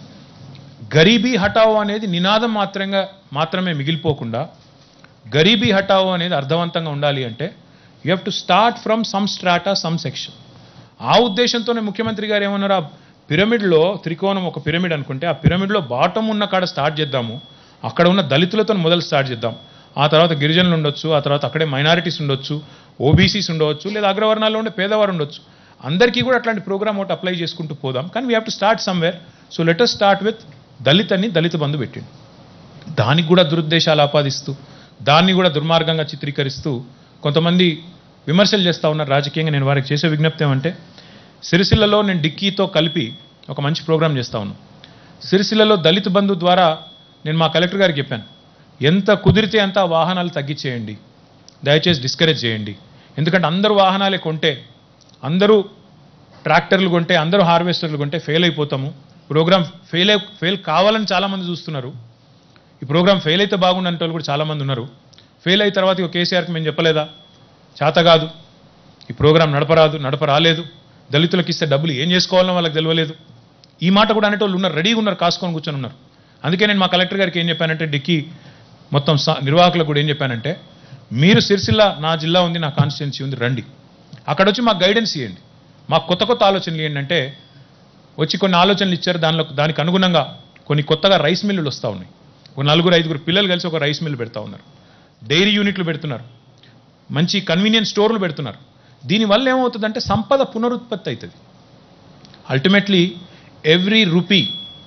[SPEAKER 4] గరీబీ హటావ్ అనేది నినాదం మాత్రమే మిగిలిపోకుండా గరీబీ హటావ్ అనేది అర్థవంతంగా ఉండాలి అంటే you have to start from some strata, some section. ఆ ఉద్దేశంతోనే ముఖ్యమంత్రి గారు ఏమన్నారు, ఆ పిరమిడ్లో త్రికోణం ఒక పిరమిడ్ అనుకుంటే ఆ పిరమిడ్లో బాటమ్ ఉన్న కాడ స్టార్ట్ చేద్దాము, అక్కడ ఉన్న దళితులతో మొదలు స్టార్ట్ చేద్దాం, ఆ తర్వాత గిరిజనులు ఉండొచ్చు, ఆ తర్వాత అక్కడే మైనారిటీస్ ఉండొచ్చు, ఓబీసీస్ ఉండవచ్చు, లేదా అగ్రవర్ణాల్లో ఉండే పేదవారు ఉండొచ్చు. అందరికీ కూడా అట్లాంటి ప్రోగ్రామ్ ఒకటి అప్లై చేసుకుంటూ పోదాం. కానీ we have to start somewhere. So let us start with Dalit అని దళిత బంధు పెట్టిండు. దానికి కూడా దురుద్దేశాలు ఆపాదిస్తూ, దాన్ని కూడా దుర్మార్గంగా చిత్రీకరిస్తూ కొంతమంది విమర్శలు చేస్తూ ఉన్నారు రాజకీయంగా. నేను వారికి చేసే విజ్ఞప్తి ఏమంటే, సిరిసిల్లలో నేను డిక్కీతో కలిపి ఒక మంచి ప్రోగ్రాం చేస్తూ ఉన్నాను. సిరిసిల్లలో దళిత బంధు ద్వారా నేను మా కలెక్టర్ గారికి చెప్పాను, ఎంత కుదిరితే అంత వాహనాలు తగ్గించేయండి, దయచేసి డిస్కరేజ్ చేయండి. ఎందుకంటే అందరూ వాహనాలే కొంటే, అందరూ ట్రాక్టర్లు కొంటే, అందరూ హార్వెస్టర్లు కొంటే ఫెయిల్ అయిపోతాము. ప్రోగ్రామ్ ఫెయిల్ కావాలని చాలామంది చూస్తున్నారు. ఈ ప్రోగ్రామ్ ఫెయిల్ అయితే బాగుండంటే వాళ్ళు కూడా చాలామంది ఉన్నారు. ఫెయిల్ అయిన తర్వాత ఇక కేసీఆర్కి మేము చెప్పలేదా, చేత కాదు, ఈ ప్రోగ్రాం నడపరాలేదు, దళితులకు ఇస్తే డబ్బులు ఏం చేసుకోవాలో వాళ్ళకి తెలియలేదు, ఈ మాట కూడా అనేటోళ్ళు ఉన్నారు, రెడీగా ఉన్నారు, కాసుకొని కూర్చొని ఉన్నారు. అందుకే నేను మా కలెక్టర్ గారికి ఏం చెప్పానంటే, డిక్కీ మొత్తం నిర్వాహకులకు కూడా ఏం చెప్పానంటే, మీరు సిరిసిల్ల నా జిల్లా ఉంది, నా కాన్స్టిట్యున్సీ ఉంది, రండి, అక్కడ వచ్చి మాకు గైడెన్స్ ఇవ్వండి, మాకు కొత్త ఆలోచనలు ఏంటంటే, వచ్చి కొన్ని ఆలోచనలు ఇచ్చారు. దానికి అనుగుణంగా కొన్ని కొత్తగా రైస్ మిల్లులు వస్తూ ఉన్నాయి. ఒక 4-5 పిల్లలు కలిసి ఒక రైస్ మిల్లు పెడతా ఉన్నారు, డైరీ యూనిట్లు పెడుతున్నారు, మంచి కన్వీనియన్స్ స్టోర్లు పెడుతున్నారు. దీనివల్ల ఏమవుతుందంటే సంపద పునరుత్పత్తి అవుతుంది. Ultimately every rupee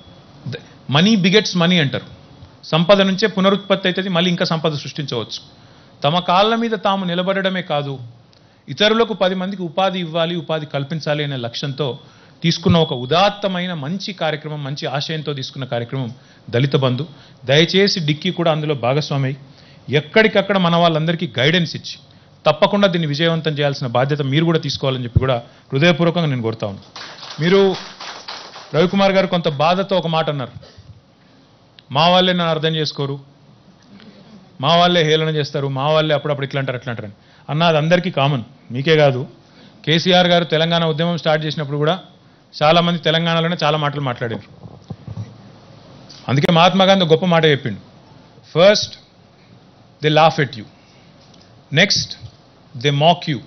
[SPEAKER 4] money begets money అంటారు. సంపద నుంచే పునరుత్పత్తి అవుతుంది, మళ్ళీ ఇంకా సంపద సృష్టించవచ్చు. తమ కాళ్ళ మీద తాము నిలబడమే కాదు, ఇతరులకు 10 మందికి ఉపాధి ఇవ్వాలి, ఉపాధి కల్పించాలి అనే లక్ష్యంతో తీసుకున్న ఒక ఉదాత్తమైన మంచి కార్యక్రమం, మంచి ఆశయంతో తీసుకున్న కార్యక్రమం దళిత బంధు. దయచేసి డిక్కీ కూడా అందులో భాగస్వామి, ఎక్కడికక్కడ మన వాళ్ళందరికీ గైడెన్స్ ఇచ్చి తప్పకుండా దీన్ని విజయవంతం చేయాల్సిన బాధ్యత మీరు కూడా తీసుకోవాలని చెప్పి కూడా హృదయపూర్వకంగా నేను కోరుతా ఉన్నాను. మీరు రవికుమార్ గారు కొంత బాధతో ఒక మాట అన్నారు, మా వాళ్ళే నన్ను అర్థం చేసుకోరు, మా వాళ్ళే హేళన చేస్తారు, మా వాళ్ళే అప్పుడప్పుడు ఇట్లా అంటారు అట్లా అంటారని అన్నది అందరికీ కామన్, మీకే కాదు. కేసీఆర్ గారు తెలంగాణ ఉద్యమం స్టార్ట్ చేసినప్పుడు కూడా చాలామంది తెలంగాణలోనే చాలా మాటలు మాట్లాడారు. అందుకే మహాత్మా గాంధీ గొప్ప మాట చెప్పిండు, first they laugh at you, next they mock you,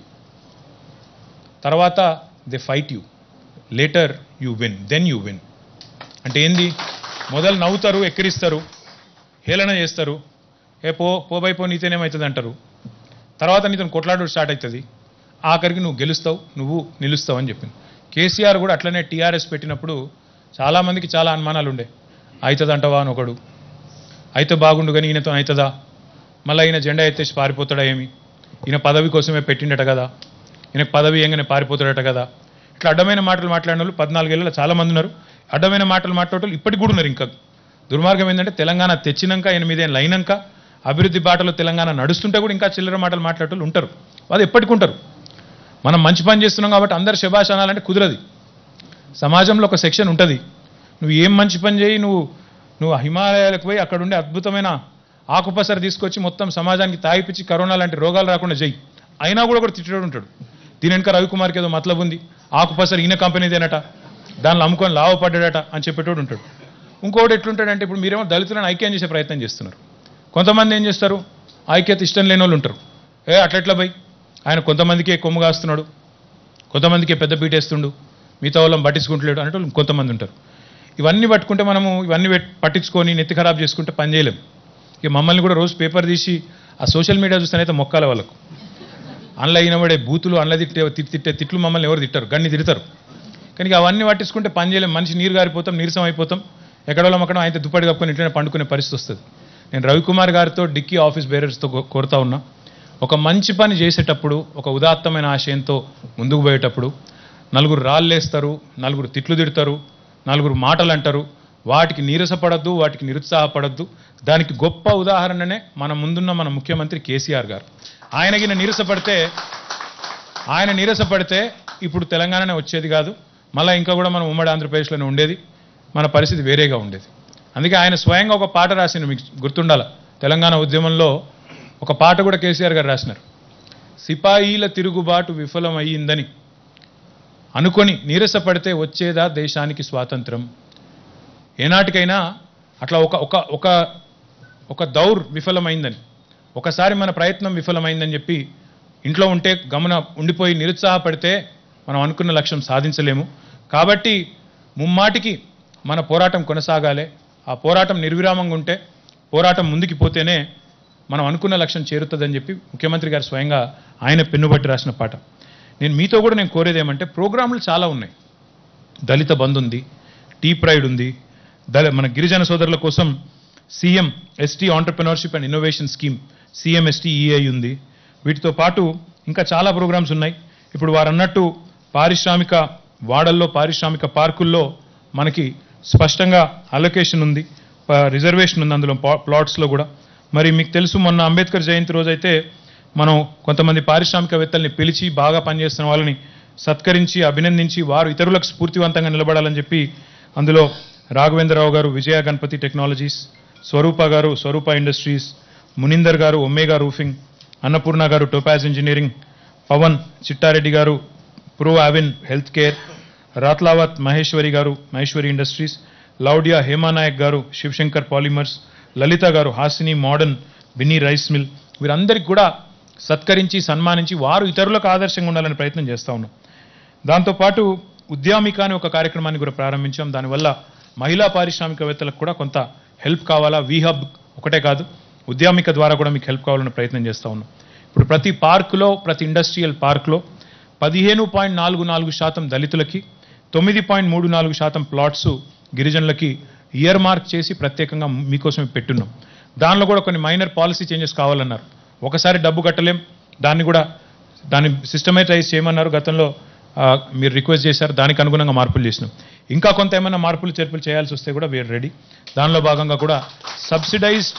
[SPEAKER 4] తర్వాత they fight you, later you win, then you win. అంటే ఏంది, మొదలు నవ్వుతారు, ఎక్కిరిస్తారు, హేళన చేస్తారు, ఏ పోబైపో నీతేనేమవుతుంది అంటారు, తర్వాత నీతో కొట్లాడు స్టార్ట్ అవుతుంది, ఆఖరికి నువ్వు గెలుస్తావు, నువ్వు నిలుస్తావు అని చెప్పింది. కేసీఆర్ కూడా అట్లనే టీఆర్ఎస్ పెట్టినప్పుడు చాలామందికి చాలా అనుమానాలు ఉండే, అవుతుందంటవా అని ఒకడు, అయితే బాగుండు కానీ ఈయనతో అవుతుందా, మళ్ళీ ఈయన జెండా ఎత్తేసి పారిపోతాడా ఏమి, ఈయన పదవి కోసమే పెట్టిండట కదా, ఈయనకు పదవి ఏంగానే పారిపోతాడట కదా, ఇట్లా అడ్డమైన మాటలు మాట్లాడిన వాళ్ళు 14 ఏళ్ళలో చాలామంది ఉన్నారు. అడ్డమైన మాటలు మాట్లాడేవాళ్ళు ఇప్పటికి కూడా ఉన్నారు. ఇంకా దుర్మార్గం ఏంటంటే తెలంగాణ తెచ్చినాక 8 ఏళ్ళు అయినాక అభివృద్ధి బాటలో తెలంగాణ నడుస్తుంటే కూడా ఇంకా చిల్లర మాటలు మాట్లాడేవాళ్ళు ఉంటారు. అది ఎప్పటికి ఉంటారు. మనం మంచి పని చేస్తున్నాం కాబట్టి అందరు శభాష్ అనాలంటే కుదరది. సమాజంలో ఒక సెక్షన్ ఉంటుంది, నువ్వు ఏం మంచి పని చేయి, నువ్వు హిమాలయాలకు పోయి అక్కడ ఉండే అద్భుతమైన ఆకుపసరు తీసుకొచ్చి మొత్తం సమాజానికి తాగిపిచ్చి కరోనా లాంటి రోగాలు రాకుండా చేయి, అయినా కూడా ఒకటి తిట్టేవాడు ఉంటాడు. దీని వెనుక రవికుమార్కి ఏదో మతలబు ఉంది, ఆకుపసరు ఈయన కంపెనీదేనట, దానిలో అమ్ముకొని లాభపడ్డాడట అని చెప్పేటోడు ఉంటాడు. ఇంకోటి ఎట్లుంటాడంటే, ఇప్పుడు మీరేమో దళితులను ఐక్యం చేసే ప్రయత్నం చేస్తున్నారు, కొంతమంది ఏం చేస్తారు, ఐక్యత ఇష్టం లేని వాళ్ళు ఉంటారు, అట్లెట్లా పోయి ఆయన కొంతమందికే కొమ్ము కాస్తున్నాడు, కొంతమందికే పెద్ద పీటేస్తుండు, మిగతా వాళ్ళని పట్టించుకుంటలేడు అనేటోళ్ళు కొంతమంది ఉంటారు. ఇవన్నీ పట్టుకుంటే మనము ఇవన్నీ పట్టించుకొని నెత్తి ఖరాబ్ చేసుకుంటే పని చేయలేము. ఇక మమ్మల్ని కూడా రోజు పేపర్ తీసి ఆ సోషల్ మీడియా చూస్తేనైతే మొక్కాల వాళ్ళకు, అందులో అయినబడే బూతులు, అందులో తిట్టే తిట్లు మమ్మల్ని ఎవరు తిట్టారు, గన్ని తిడతారు. కానీ అవన్నీ పట్టించుకుంటే పని చేయలేము, మనిషి నీరు గారిపోతాం, నీరసం అయిపోతాం, ఎక్కడో అక్కడ ఆయన దుప్పటి కప్పుకొని ఇట్లనే పండుకునే పరిస్థితి వస్తుంది. నేను రవికుమార్ గారితో, డిక్కీ ఆఫీస్ బేరర్స్తో కోరుతా ఉన్నా, ఒక మంచి పని చేసేటప్పుడు, ఒక ఉదాత్తమైన ఆశయంతో ముందుకు పోయేటప్పుడు 4 రాళ్ళేస్తారు, 4 తిట్లు తిడతారు, 4 మాటలు అంటారు, వాటికి నీరసపడద్దు, వాటికి నిరుత్సాహపడద్దు. దానికి గొప్ప ఉదాహరణనే మన ముందున్న మన ముఖ్యమంత్రి కేసీఆర్ గారు. ఆయన నీరసపడితే ఇప్పుడు తెలంగాణనే వచ్చేది కాదు, మళ్ళీ ఇంకా కూడా మనం ఉమ్మడి ఆంధ్రప్రదేశ్లోనే ఉండేది, మన పరిస్థితి వేరేగా ఉండేది. అందుకే ఆయన స్వయంగా ఒక పాట రాసిండు, మీకు గుర్తుండాల, తెలంగాణ ఉద్యమంలో ఒక పాట కూడా కేసీఆర్ గారు రాసినారు. సిపాయిల తిరుగుబాటు విఫలమయ్యిందని అనుకొని నీరసపడితే వచ్చేదా దేశానికి స్వాతంత్రం. ఏనాటికైనా అట్లా ఒక దౌర్ విఫలమైందని, ఒకసారి మన ప్రయత్నం విఫలమైందని చెప్పి ఇంట్లో ఉంటే గమన ఉండిపోయి నిరుత్సాహపడితే మనం అనుకున్న లక్ష్యం సాధించలేము. కాబట్టి ముమ్మాటికి మన పోరాటం కొనసాగాలి. ఆ పోరాటం నిర్విరామంగా ఉంటే, పోరాటం ముందుకు పోతేనే మనం అనుకున్న లక్ష్యం చేరుతుందని చెప్పి ముఖ్యమంత్రి గారు స్వయంగా ఆయన పెన్నుబట్టి రాసిన పాట. నేను మీతో కూడా కోరేది ఏమంటే, ప్రోగ్రాంలు చాలా ఉన్నాయి. దళిత బంధు ఉంది, టీ ప్రైడ్ ఉంది, మన గిరిజన సోదరుల కోసం CM ST entrepreneurship and innovation scheme CMSTEI ఉంది. వీటితో పాటు ఇంకా చాలా ప్రోగ్రామ్స్ ఉన్నాయి. ఇప్పుడు వారు అన్నట్టు పారిశ్రామిక వాడల్లో, పారిశ్రామిక పార్కుల్లో మనకి స్పష్టంగా అలొకేషన్ ఉంది, రిజర్వేషన్ ఉంది అందులో ప్లాట్స్లో కూడా. మరి మీకు తెలుసు, మొన్న అంబేద్కర్ జయంతి రోజైతే మనం కొంతమంది పారిశ్రామికవేత్తల్ని పిలిచి బాగా పనిచేస్తున్న వాళ్ళని సత్కరించి అభినందించి వారు ఇతరులకు స్ఫూర్తివంతంగా నిలబడాలని చెప్పి అందులో రాఘవేంద్రరావు గారు విజయ గణపతి టెక్నాలజీస్, స్వరూప గారు స్వరూప ఇండస్ట్రీస్, మునిందర్ గారు ఒమేగా రూఫింగ్, అన్నపూర్ణ గారు Topaz engineering, Pavan Chittareddy garu pro అవిన్ health care, Rathlavath Maheshwari garu Maheshwari industries, Laudiya హేమానాయక్ గారు Shivshankar polymers, Lalitha garu Hasini modern binny rice mill, వీరందరికీ కూడా సత్కరించి సన్మానించి వారు ఇతరులకు ఆదర్శంగా ఉండాలని ప్రయత్నం చేస్తూ ఉన్నాం. దాంతోపాటు ఉద్యామిక అనే ఒక కార్యక్రమాన్ని కూడా ప్రారంభించాం. దానివల్ల మహిళా పారిశ్రామికవేత్తలకు కూడా కొంత హెల్ప్ కావాలా, వీహబ్ ఒకటే కాదు ఉద్యామిక ద్వారా కూడా మీకు హెల్ప్ కావాలని ప్రయత్నం చేస్తూ ఉన్నాం. ఇప్పుడు ప్రతి పార్కులో ప్రతి ఇండస్ట్రియల్ పార్కులో 15.44% దళితులకి, 9.34% ప్లాట్స్ గిరిజనులకి ఇయర్ మార్క్ చేసి ప్రత్యేకంగా మీకోసమే పెట్టున్నాం. దానిలో కూడా కొన్ని మైనర్ పాలసీ చేంజెస్ కావాలన్నారు. ఒకసారి డబ్బు కట్టలేం, దాన్ని సిస్టమైటైజ్ చేయమన్నారు. గతంలో మీరు రిక్వెస్ట్ చేశారు, దానికి అనుగుణంగా మార్పులు చేసినాం. ఇంకా కొంత ఏమైనా మార్పులు చేర్పులు చేయాల్సి వస్తే కూడా వీఆర్ రెడీ. దానిలో భాగంగా కూడా subsidised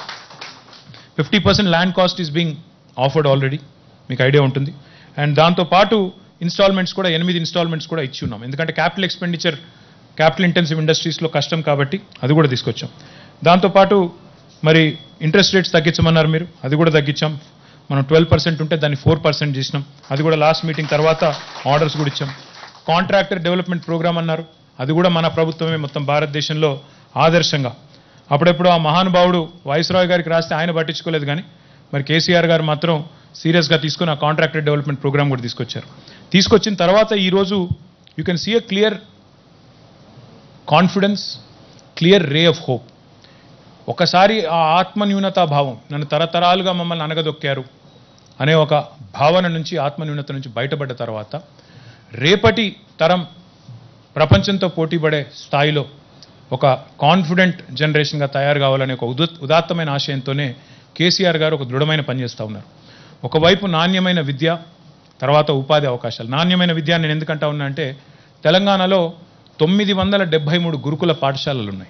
[SPEAKER 4] 50% land cost is being offered already, మీకు ఐడియా ఉంటుంది. అండ్ దాంతోపాటు ఇన్స్టాల్మెంట్స్ కూడా 8 ఇన్స్టాల్మెంట్స్ కూడా ఇచ్చి ఉన్నాం. ఎందుకంటే క్యాపిటల్ ఎక్స్పెండిచర్ క్యాపిటల్ ఇంటెన్సివ్ ఇండస్ట్రీస్లో కష్టం కాబట్టి అది కూడా తీసుకొచ్చాం. దాంతోపాటు మరి ఇంట్రెస్ట్ రేట్స్ తగ్గించమన్నారు మీరు, అది కూడా తగ్గించాం. మనం 12% ఉంటే దాన్ని 4% చేసినాం. అది కూడా లాస్ట్ మీటింగ్ తర్వాత ఆర్డర్స్ కూడా ఇచ్చాం. కాంట్రాక్టర్ డెవలప్మెంట్ ప్రోగ్రామ్ అన్నారు, అది కూడా మన ప్రభుత్వమే మొత్తం భారతదేశంలో ఆదర్శంగా. అప్పుడెప్పుడు ఆ మహానుభావుడు వైస్రాయ్ గారికి రాస్తే ఆయన పట్టించుకోలేదు, కానీ మరి కేసీఆర్ గారు మాత్రం సీరియస్గా తీసుకొని ఆ కాంట్రాక్టర్ డెవలప్మెంట్ ప్రోగ్రామ్ కూడా తీసుకొచ్చారు. తీసుకొచ్చిన తర్వాత ఈరోజు you can see a clear confidence, clear ray of hope. ఒకసారి ఆ ఆత్మన్యూనతా భావం, నన్ను తరతరాలుగా మమ్మల్ని అనగదొక్కారు అనే ఒక భావన నుంచి, ఆత్మన్యూనత నుంచి బయటపడ్డ తర్వాత రేపటి తరం ప్రపంచంతో పోటీపడే స్థాయిలో ఒక కాన్ఫిడెంట్ జనరేషన్గా తయారు కావాలనే ఒక ఉదాత్తమైన ఆశయంతోనే కేసీఆర్ గారు ఒక దృఢమైన పని చేస్తూ ఉన్నారు. ఒకవైపు నాణ్యమైన విద్య, తర్వాత ఉపాధి అవకాశాలు. నాణ్యమైన విద్య నేను ఎందుకంటా ఉన్నా అంటే తెలంగాణలో 973 గురుకుల పాఠశాలలు ఉన్నాయి.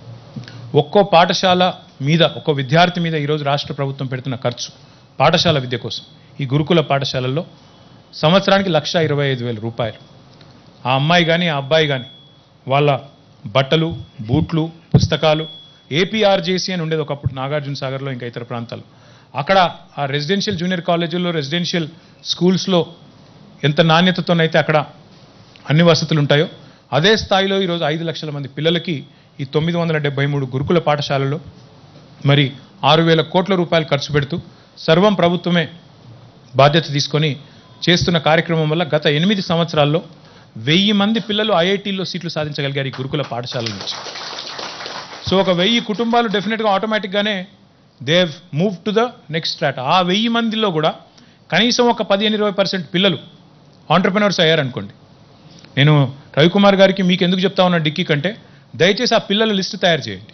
[SPEAKER 4] ఒక్కో పాఠశాల మీద, ఒక్కో విద్యార్థి మీద ఈరోజు రాష్ట్ర ప్రభుత్వం పెడుతున్న ఖర్చు పాఠశాల విద్య కోసం ఈ గురుకుల పాఠశాలల్లో సంవత్సరానికి 1,25,000 రూపాయలు. ఆ అమ్మాయి కానీ ఆ అబ్బాయి కానీ వాళ్ళ బట్టలు, బూట్లు, పుస్తకాలు, ఏపీఆర్జేసీ అని ఉండేది ఒకప్పుడు నాగార్జున సాగర్లో, ఇంకా ఇతర ప్రాంతాలు. అక్కడ ఆ రెసిడెన్షియల్ జూనియర్ కాలేజీల్లో, రెసిడెన్షియల్ స్కూల్స్లో ఎంత నాణ్యతతోనైతే అక్కడ అన్ని వసతులు ఉంటాయో అదే స్థాయిలో ఈరోజు 5 లక్షల మంది పిల్లలకి ఈ 973 గురుకుల పాఠశాలలో మరి 6,000 కోట్ల రూపాయలు ఖర్చు పెడుతూ సర్వం ప్రభుత్వమే బాధ్యత తీసుకొని చేస్తున్న కార్యక్రమం వల్ల గత 8 సంవత్సరాల్లో 1000 మంది పిల్లలు ఐఐటీల్లో సీట్లు సాధించగలిగారు ఈ గురుకుల పాఠశాలల నుంచి. సో ఒక 1000 కుటుంబాలు డెఫినెట్గా ఆటోమేటిక్గానే they have move to the next strata. ఆ 1000 మందిలో కూడా కనీసం ఒక 15-20% పిల్లలు ఆంటర్ప్రెనర్స్ అయ్యారనుకోండి. నేను రవికుమార్ గారికి మీకు ఎందుకు చెప్తా ఉన్నా డిక్కీ కంటే, దయచేసి ఆ పిల్లల లిస్టు తయారు చేయండి.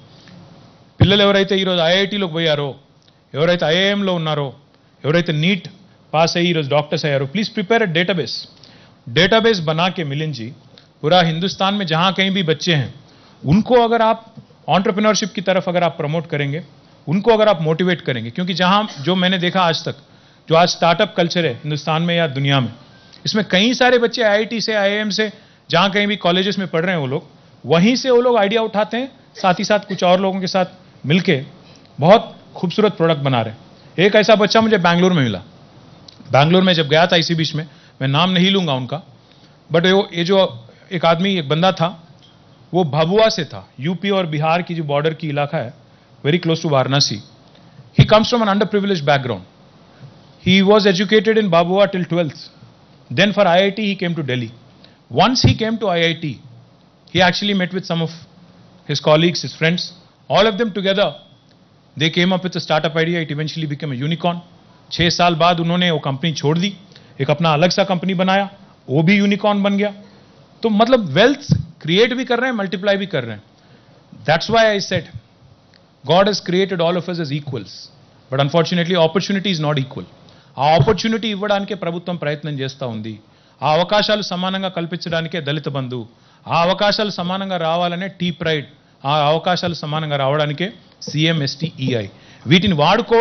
[SPEAKER 4] పిల్లలు ఎవరైతే ఈరోజు ఐఐటీలోకి పోయారో, ఎవరైతే ఐఐఎంలో ఉన్నారో, ఎవరైతే నీట్ पास है रोज डॉक्टर्स है प्लीज प्रिपेयर अ डेटाबेस बना के मिलिंद जी पूरा हिंदुस्तान में जहां कहीं भी बच्चे हैं उनको अगर आप एंटरप्रेन्योरशिप की तरफ अगर आप प्रमोट करेंगे, उनको अगर आप मोटिवेट करेंगे, क्योंकि जहां जो मैंने देखा आज तक जो आज स्टार्टअप कल्चर है हिंदुस्तान में या दुनिया में, इसमें कई सारे बच्चे आईआईटी से आईआईएम से जहां कहीं भी कॉलेजेस में पढ़ रहे हैं वो लोग वहीं से वो लोग आइडिया उठाते हैं, साथ ही साथ कुछ और लोगों के साथ मिलके बहुत खूबसूरत प्रोडक्ट बना रहे हैं. एक ऐसा बच्चा मुझे बैंगलोर में मिला. बैंगलोर में जब गया था इसी बीच में, मैं नाम नहीं लूंगा उनका, बट ये जो एक आदमी एक बंदा था वो भभुआ से था, यूपी और बिहार की जो बॉर्डर की इलाका है very close to Varanasi. He comes from an underprivileged background. He was educated in Bhabua till 12th. Then for IIT he came to Delhi. Once he came to IIT, he actually met with some of his colleagues, his friends. All of them together, they came up with a startup idea. It eventually became a unicorn. 6 साल बाद उन्होंने वो company छोड़ दी, एक अपना अलग सा company बनाया, वो भी यूनिकॉर्न बन गया. तो मतलब वेल्थ क्रिएट भी कर रहे हैं, मल्टीप्लाई भी कर रहे हैं. That's why I said God has created all of us as equals, but unfortunately opportunity is not equal. ఆ ఆపర్చునిటీ ఇవ్వడానికే ప్రభుత్వం ప్రయత్నం చేస్తూ ఉంది. ఆ అవకాశాలు సమానంగా కల్పించడానికే దళిత బంధు, ఆ అవకాశాలు సమానంగా రావాలనే టీ ప్రైడ్, ఆ అవకాశాలు సమానంగా రావడానికే CMSTEI. వీటిని వాడుకోవడం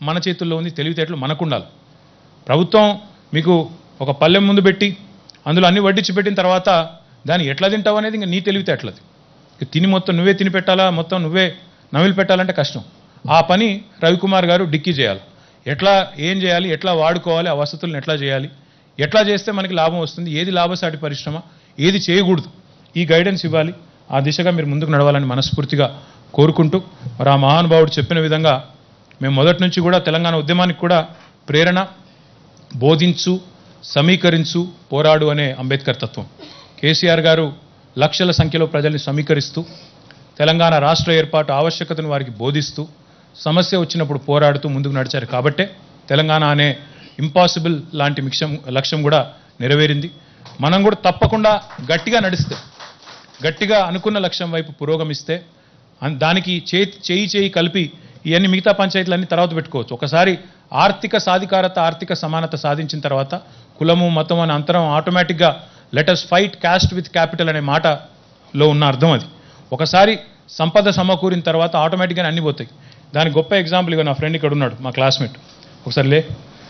[SPEAKER 4] మన చేతుల్లో ఉంది, తెలివితేటలు మనకుండాలి. ప్రభుత్వం మీకు ఒక పళ్ళెం ముందు పెట్టి అందులో అన్ని వడ్డించి పెట్టిన తర్వాత దాన్ని ఎట్లా తింటావు అనేది ఇంకా నీ తెలివితేటలది. తిని మొత్తం నువ్వే తిని పెట్టాలా, మొత్తం నువ్వే నమిలి పెట్టాలంటే కష్టం. ఆ పని రవికుమార్ గారు డిక్కీ చేయాలి. ఎట్లా ఏం చేయాలి, ఎట్లా వాడుకోవాలి, ఆ వసతులను ఎట్లా చేయాలి, ఎట్లా చేస్తే మనకి లాభం వస్తుంది, ఏది లాభసాటి పరిశ్రమ, ఏది చేయకూడదు, ఈ గైడెన్స్ ఇవ్వాలి. ఆ దిశగా మీరు ముందుకు నడవాలని మనస్ఫూర్తిగా కోరుకుంటూ, మరి ఆ మహానుభావుడు చెప్పిన విధంగా మేము మొదటి నుంచి కూడా తెలంగాణ ఉద్యమానికి కూడా ప్రేరణ, బోధించు, సమీకరించు, పోరాడు అనే అంబేద్కర్ తత్వం. కేసీఆర్ గారు లక్షల సంఖ్యలో ప్రజల్ని సమీకరిస్తూ తెలంగాణ రాష్ట్ర ఏర్పాటు ఆవశ్యకతను వారికి బోధిస్తూ సమస్య వచ్చినప్పుడు పోరాడుతూ ముందుకు నడిచారు. కాబట్టే తెలంగాణ అనే ఇంపాసిబుల్ లాంటి లక్ష్యం కూడా నెరవేరింది. మనం కూడా తప్పకుండా గట్టిగా నడిస్తే, గట్టిగా అనుకున్న లక్ష్యం వైపు పురోగమిస్తే దానికి చేయి కలిపి ఇవన్నీ మిగతా పంచాయతీలన్నీ తర్వాత పెట్టుకోవచ్చు. ఒకసారి ఆర్థిక సాధికారత, ఆర్థిక సమానత సాధించిన తర్వాత కులము మతం అనే అంతరం ఆటోమేటిక్గా let us fight caste with capital అనే మాటలో ఉన్న అర్థం అది. ఒకసారి సంపద సమకూరిన తర్వాత ఆటోమేటిక్గానే అన్ని పోతాయి. దానికి గొప్ప ఎగ్జాంపుల్ ఇక నా ఫ్రెండ్ ఇక్కడ ఉన్నాడు, మా క్లాస్మేట్. ఒకసారి లే,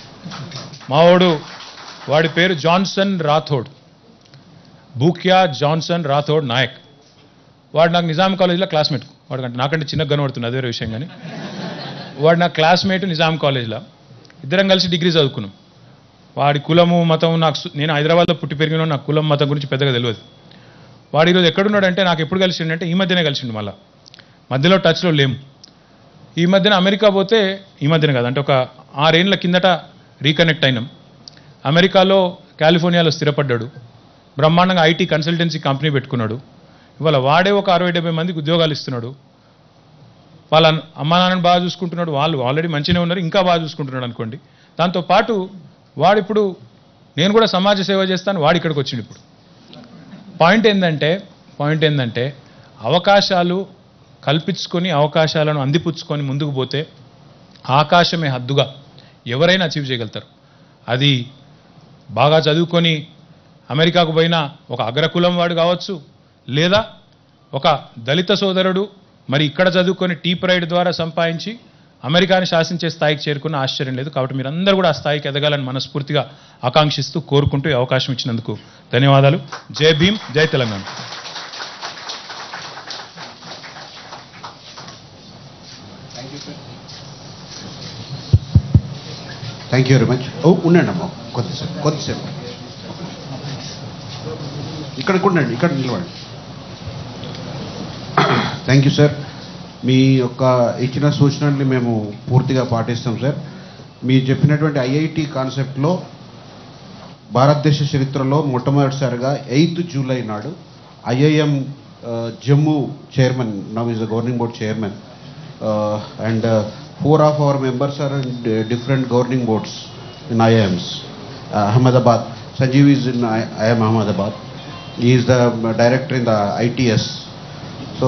[SPEAKER 4] వాడి పేరు జాన్సన్ రాథోడ్, బూక్యా జాన్సన్ రాథోడ్ నాయక్. వాడు నాకు నిజాం కాలేజీలో క్లాస్మేట్. వాడికంటే నాకంటే చిన్నగా కనబడుతుంది, అదే విషయం. కానీ వాడు నా క్లాస్మేట్ నిజాం కాలేజీలో. ఇద్దరం కలిసి డిగ్రీ చదువుకున్నాం. వాడి కులము మతం నేను హైదరాబాద్లో పుట్టి పెరిగిన, నాకు కులం మతం గురించి పెద్దగా తెలియదు. వాడు ఈరోజు ఎక్కడున్నాడంటే నాకు ఎప్పుడు కలిసిండంటే ఈ మధ్యనే కలిసిండు. మధ్యలో టచ్లో లేము. ఈ మధ్యన అమెరికా పోతే, ఈ మధ్యన కాదు అంటే ఒక 6 ఏళ్ల కిందట రీకనెక్ట్ అయినాం. అమెరికాలో కాలిఫోర్నియాలో స్థిరపడ్డాడు. బ్రహ్మాండంగా ఐటీ కన్సల్టెన్సీ కంపెనీ పెట్టుకున్నాడు. ఇవాళ వాడే ఒక 60-70 మందికి ఉద్యోగాలు ఇస్తున్నాడు. వాళ్ళ అమ్మా నాన్నని బాగా చూసుకుంటున్నాడు. వాళ్ళు ఆల్రెడీ మంచిగానే ఉన్నారు, ఇంకా బాగా చూసుకుంటున్నాడు అనుకోండి. దాంతోపాటు వాడిప్పుడు నేను కూడా సమాజ సేవ చేస్తాను, వాడు ఇక్కడికి వచ్చిండు. ఇప్పుడు పాయింట్ ఏంటంటే అవకాశాలు కల్పించుకొని, అవకాశాలను అందిపుచ్చుకొని ముందుకు పోతే ఆకాశమే హద్దుగా ఎవరైనా అచీవ్ చేయగలుగుతారు. అది బాగా చదువుకొని అమెరికాకు పోయిన ఒక అగ్రకులం వాడు కావచ్చు, లేదా ఒక దళిత సోదరుడు మరి ఇక్కడ చదువుకొని టీ ప్రైడ్ ద్వారా సంపాదించి అమెరికాని శాసించే స్థాయికి చేరుకున్న ఆశ్చర్యం లేదు. కాబట్టి మీరందరూ కూడా ఆ స్థాయికి ఎదగాలని మనస్ఫూర్తిగా ఆకాంక్షిస్తూ, కోరుకుంటూ ఈ అవకాశం ఇచ్చినందుకు ధన్యవాదాలు. జై భీమ్, జై Telangana.
[SPEAKER 1] Thank you very much. ఉండండి అమ్మా, కొద్దిసేపు ఇక్కడ ఉండండి, ఇక్కడ నిలబడండి. Thank you sir. మీ యొక్క ఇచ్చిన సూచనల్ని మేము పూర్తిగా పాటిస్తాం సార్. మీరు చెప్పినటువంటి ఐఐటి కాన్సెప్ట్లో భారతదేశ చరిత్రలో మొట్టమొదటిసారిగా 8th జూలై నాడు IIM Jammu chairman, now is the governing board chairman, and 4 of our members are in different governing boards in IIMs. Ahmedabad, Sanjeev is in IIM Ahmedabad. He is the director in the ITS. So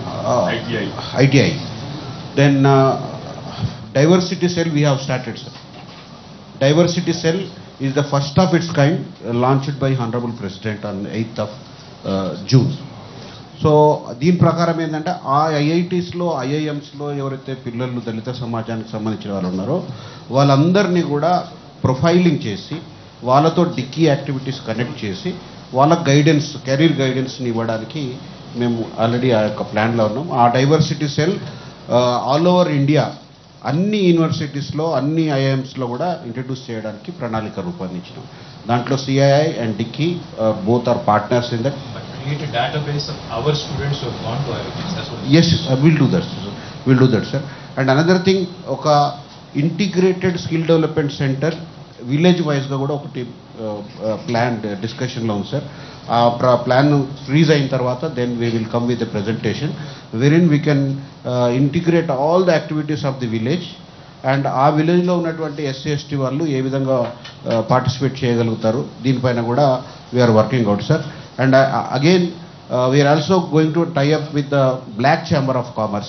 [SPEAKER 1] ITI. Then diversity cell we have started, sir. Diversity cell is the first of its kind, launched by Honorable President on 8th of June. So దీని ప్రకారం ఏంటంటే ఆ ఐఐటీస్లో, ఐఐఎమ్స్లో ఎవరైతే పిల్లలు దళిత సమాజానికి సంబంధించిన వాళ్ళు ఉన్నారో వాళ్ళందరినీ కూడా ప్రొఫైలింగ్ చేసి, వాళ్ళతో డిక్కీ యాక్టివిటీస్ కనెక్ట్ చేసి, వాళ్ళ గైడెన్స్, కెరీర్ గైడెన్స్ని ఇవ్వడానికి మేము ఆల్రెడీ ఆ యొక్క ప్లాన్లో ఉన్నాం. ఆ diversity cell all over India అన్ని యూనివర్సిటీస్లో, అన్ని ఐఐఎమ్స్లో కూడా ఇంట్రడ్యూస్ చేయడానికి ప్రణాళిక రూపొందించినాం. దాంట్లో CII and DICCI both are partners in that.
[SPEAKER 4] Create a database of our students who have gone to IITs. That's what.
[SPEAKER 1] Yes, we'll do that, sir. We'll do that, sir. And another thing, ఒక integrated skill development center village వైజ్గా కూడా ఒకటి plan డిస్కషన్లో ఉంది sir. ఆ plan freeze అయిన తర్వాత then we will come with a presentation wherein we can integrate all the activities of the village. And ఆ విలేజ్లో ఉన్నటువంటి ఎస్సీ ఎస్టీ వాళ్ళు ఏ విధంగా పార్టిసిపేట్ చేయగలుగుతారు, దీనిపైన కూడా we are working out, sir. And again, we are also going to tie up with the Black Chamber of Commerce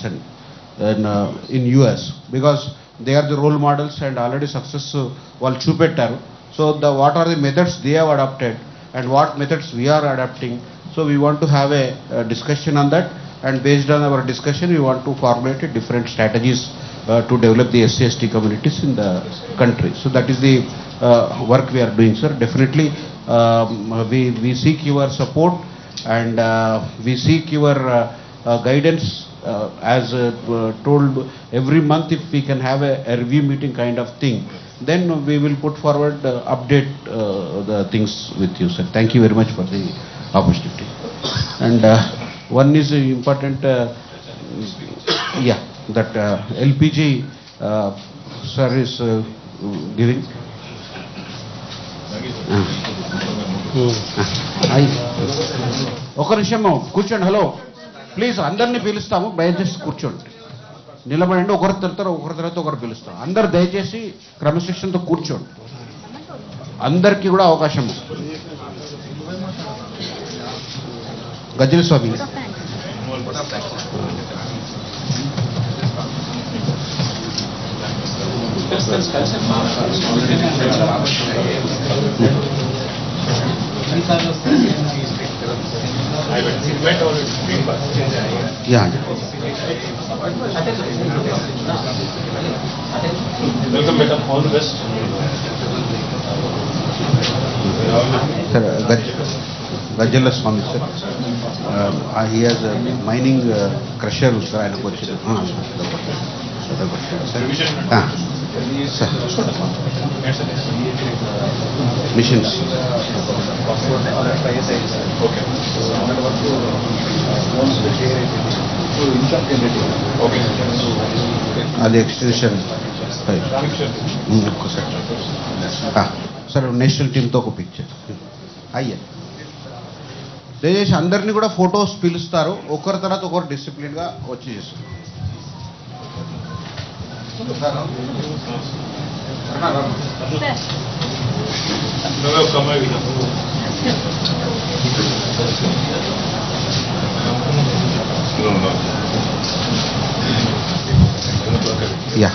[SPEAKER 1] in US, because they are the role models and already success వాళ్ళు చూపెట్టారు. So what are the methods they have adopted and what methods we are adapting. So we want to have a discussion on that, and based on our discussion we want to formulate different strategies to develop the SC/ST communities in the country. So that is the work we are doing, sir. Definitely, we seek your support and we seek your guidance. As told, every month if we can have a review meeting kind of thing, then we will put forward, update the things with you, sir. Thank you very much for the opportunity. And one is important, yeah, that LPG sir is giving. ఒక నిమిషము కూర్చోండి. Hello please, అందరినీ పిలుస్తాము, దయచేసి కూర్చోండి, నిలబడండి. ఒకరి తర్వాత ఒకరు పిలుస్తాం. అందరు దయచేసి క్రమశిక్షణతో కూర్చోండి, అందరికీ కూడా అవకాశం. గజ్జల స్వామి. Yeah.
[SPEAKER 4] Welcome, madam. All the best.
[SPEAKER 1] Sir, Gajjala Swami, sir. He has a mining crusher, sir. I know. Sir. Missions.
[SPEAKER 4] Okay. Okay.
[SPEAKER 1] The extension. Sir, national team to picture. అయ్యా దయచేసి అందరినీ కూడా ఫొటోస్ పిలుస్తారు. ఒకరి తర్వాత ఒకరు డిసిప్లిన్గా వచ్చి చేస్తారు. యా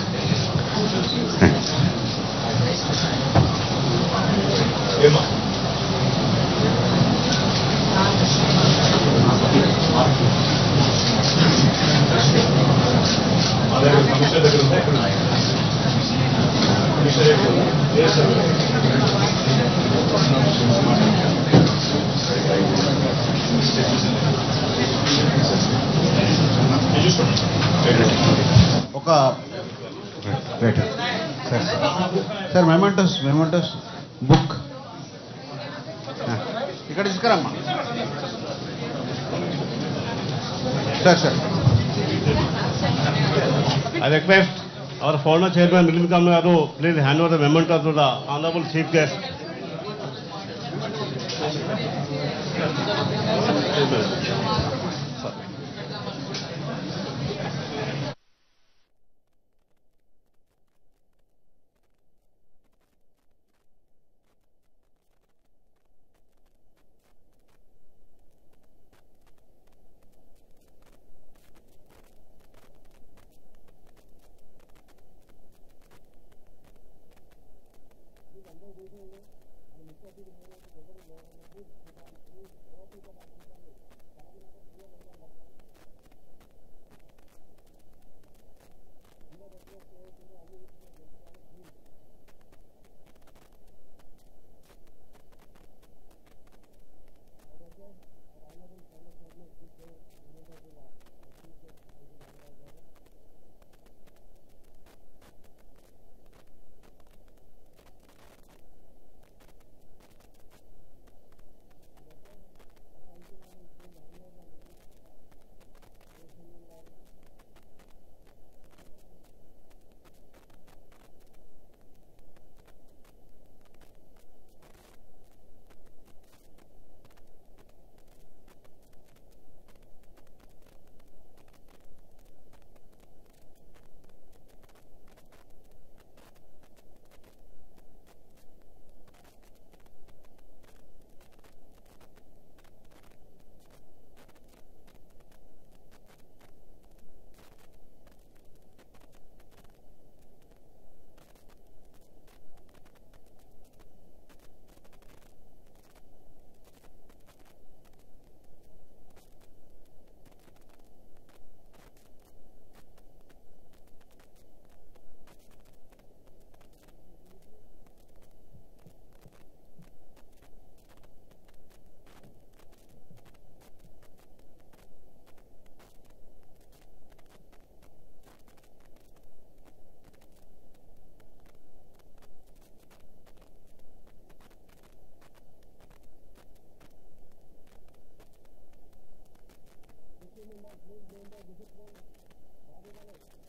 [SPEAKER 1] ఒక సార్ మెమెంటోస్ బుక్ ఇక్కడ తీసుకురమ్మా sir.
[SPEAKER 2] I request our former chairman Milind Kamble garu please hand over the memento to the honorable chief guest.
[SPEAKER 5] please maintain discipline.